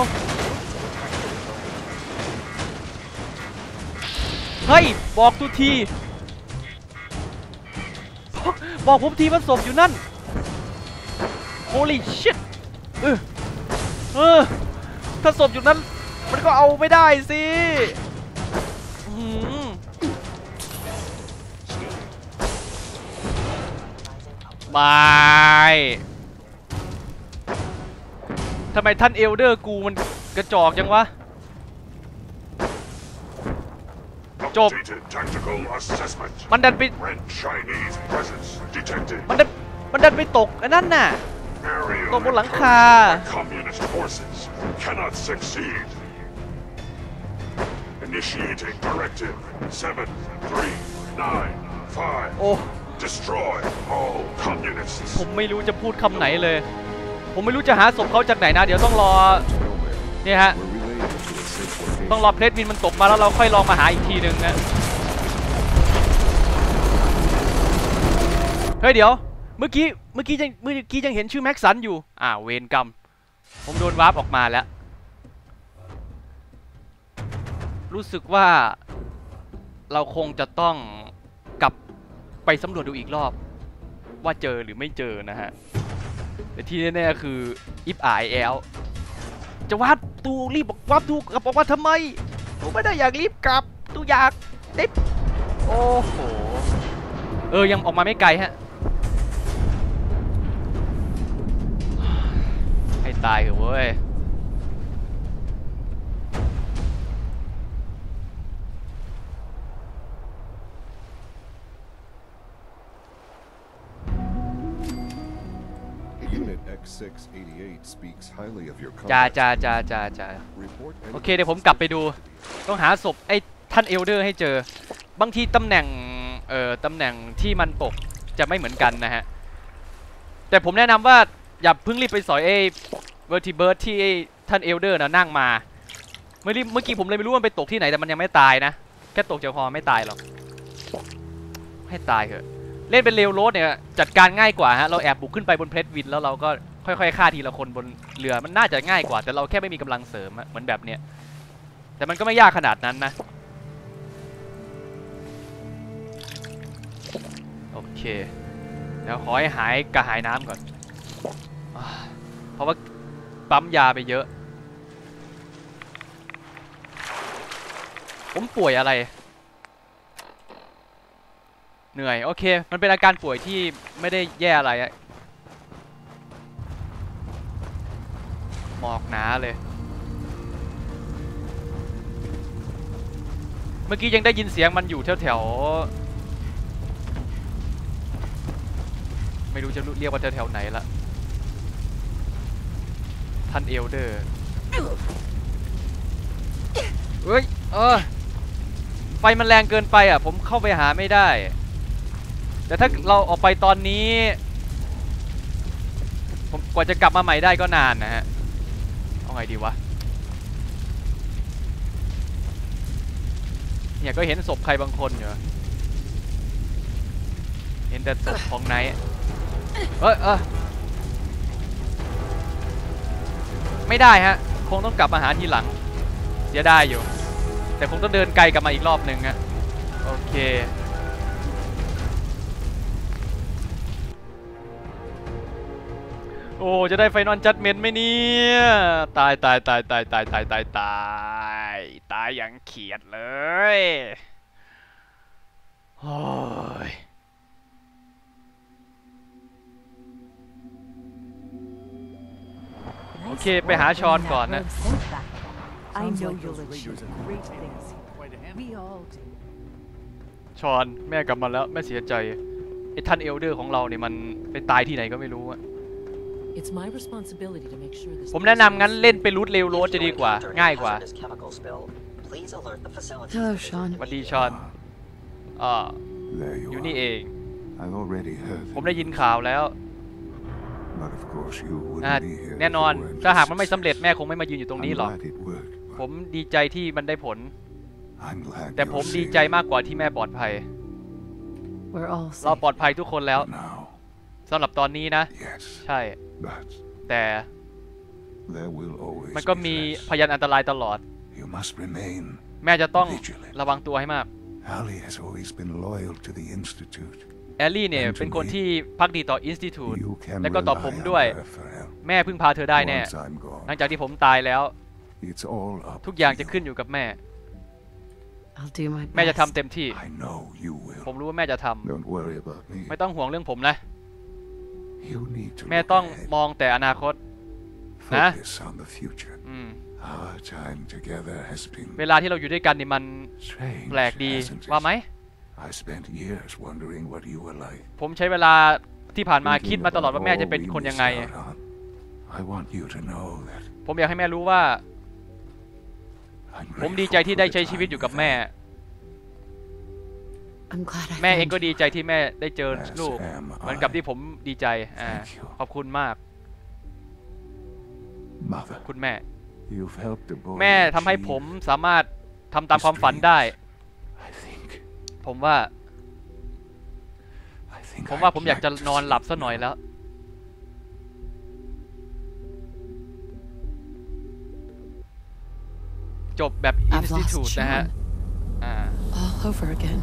เฮ้ยบอกทุกทีบอกผมทีว่าศพอยู่นั่น Holy shit ถ้าศพอยู่นั้นมันก็เอาไม่ได้สิบายทำไมท่านเอลเดอร์กูมันกระจอกจังวะจบมันดันไปมันดันไปตกอันนั้นน่ะตกบนหลังคาโอ้ผมไม่รู้จะพูดคำไหนเลยผมไม่รู้จะหาศพเขาจากไหนนะเดี๋ยวต้องรอเนี่ยฮะต้องรอเพลทวินมันตกมาแล้วเราค่อยลองมาหาอีกทีนึงนะเฮ้ยเดี๋ยวเมื่อกี้ยังเห็นชื่อแม็กสันอยู่เวรกรรมผมโดนวาร์ปออกมาแล้วรู้สึกว่าเราคงจะต้องกลับไปสำรวจดูอีกรอบว่าเจอหรือไม่เจอนะฮะแต่ที่แน่ๆคืออิฟอายแอลจะวาร์ปตูรีบวาร์ปตูกลับออกมาทำไมตูไม่ได้อยากรีบกลับตูอยากได้โอ้โหยังออกมาไม่ไกลฮะให้ตายเหรอเว้ยจ้าโอเคเดี๋ยวผมกลับไปดูต้องหาศพไอ้ท่านเอลเดอร์ให้เจอบางทีตำแหน่งที่มันตกจะไม่เหมือนกันนะฮะแต่ผมแนะนำว่าอย่าเพิ่งรีบไปสอยไอ้เวอร์ติเบิร์ดที่ท่านเอลเดอร์นะนั่งมาเมื่อกี้ผมเลยไม่รู้มันไปตกที่ไหนแต่มันยังไม่ตายนะแค่ตกจากฮอไม่ตายหรอกให้ตายเถอะเล่นเป็นเรลโรดเนี่ยจัดการง่ายกว่าฮะเราแอบบุกขึ้นไปบนเพลทวินแล้วเราก็ค่อยๆฆ่าทีละคนบนเรือมันน่าจะง่ายกว่าแต่เราแค่ไม่มีกำลังเสริมเหมือนแบบเนี้ยแต่มันก็ไม่ยากขนาดนั้นนะโอเคเดี๋ยวขอให้หายกระหายน้ำก่อนเพราะว่าปั๊มยาไปเยอะผมป่วยอะไรเหนื่อยโอเคมันเป็นอาการป่วยที่ไม่ได้แย่อะไรหมอกหนาเลยเมื่อกี้ยังได้ยินเสียงมันอยู่แถวไม่รู้จะเรียกว่าแถวไหนละท่านเอลเดอร์เฮ้ยไฟมันแรงเกินไปอ่ะผมเข้าไปหาไม่ได้แต่ถ้าเราออกไปตอนนี้ผมกว่าจะกลับมาใหม่ได้ก็นานนะฮะเอาไงดีวะเนี่ยก็เห็นศพใครบางคนอยู่เห็นแต่ศพของไนท์ไม่ได้ฮะคงต้องกลับมาหาทีหลังเสียดายอยู่แต่คงต้องเดินไกลกลับมาอีกรอบหนึ่งฮะโอเคโอ้จะได้ไฟนอลจัดเมนไหมเนี่ยตายอย่างเขียดเลยโอ้ยโอเคไปหาชอนก่อนนะชอนแม่กลับมาแล้วแม่เสียใจไอ้ท่านเอลเดอร์ของเราเนี่ยมันไปตายที่ไหนก็ไม่รู้อะผมแนะนำงั้นเล่นไปรูทเร็วโรดจะดีกว่าง่ายกว่าสวัสดีชอนอยู่นี่เองผมได้ยินข่าวแล้วแน่นอนถ้าหากมันไม่สำเร็จแม่คงไม่มายืนอยู่ตรงนี้หรอกผมดีใจที่มันได้ผลแต่ผมดีใจมากกว่าที่แม่ปลอดภัยเราปลอดภัยทุกคนแล้วสำหรับตอนนี้นะใช่แต่มันก็มีพยานอันตรายตลอดแม่จะต้องระวังตัวให้มากแอลลี่เนี่ยเป็นคนที่ภักดีต่อ Institute และก็ต่อผมด้วยแม่พึ่งพาเธอได้แน่หลังจากที่ผมตายแล้วทุกอย่างจะขึ้นอยู่กับแม่แม่จะทำเต็มที่ผมรู้ว่าแม่จะทำไม่ต้องห่วงเรื่องผมนะแม่ต้องมองแต่อนาคตนะเวลาที่เราอยู่ด้วยกันนี่มันแปลกดีว่าไหมผมใช้เวลาที่ผ่านมาคิดมาตลอดว่าแม่จะเป็นคนยังไงผมอยากให้แม่รู้ว่าผมดีใจที่ได้ใช้ชีวิตอยู่กับแม่แม่เองก็ดีใจที่แม่ได้เจอลูกเหมือนกับที่ผมดีใจขอบคุณมากคุณแม่แม่ทำให้ผมสามารถทำตามความฝันได้ผมว่าผมอยากจะนอนหลับสักหน่อยแล้วจบแบบ Institute นะฮะ all over again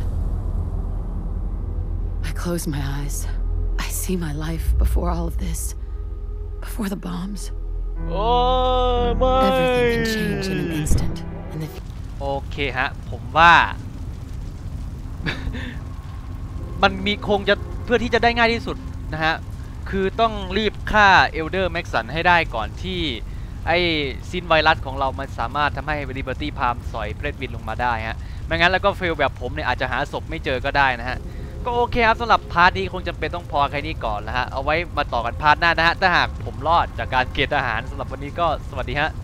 I close my eyes I see my life before all of this before the bombs everything can change in an instant and if โอเคฮะผมว่ามันมีคงจะเพื่อที่จะได้ง่ายที่สุดนะฮะคือต้องรีบฆ่าเอลเดอร์แม็กสันให้ได้ก่อนที่ไอ้ซินไวรัสของเรามันสามารถทำให้ลิเบอร์ตี้พาล์มสอยเพรสวินลงมาได้ฮะไม่งั้นแล้วก็เฟลแบบผมเนี่ยอาจจะหาศพไม่เจอก็ได้นะฮะก็โอเคครับสำหรับพาร์ทนี้คงจำเป็นต้องพอแค่นี้ก่อนนะฮะเอาไว้มาต่อกันพาร์ทหน้านะฮะถ้าหากผมรอดจากการเกณฑ์ทหารสำหรับวันนี้ก็สวัสดีฮะ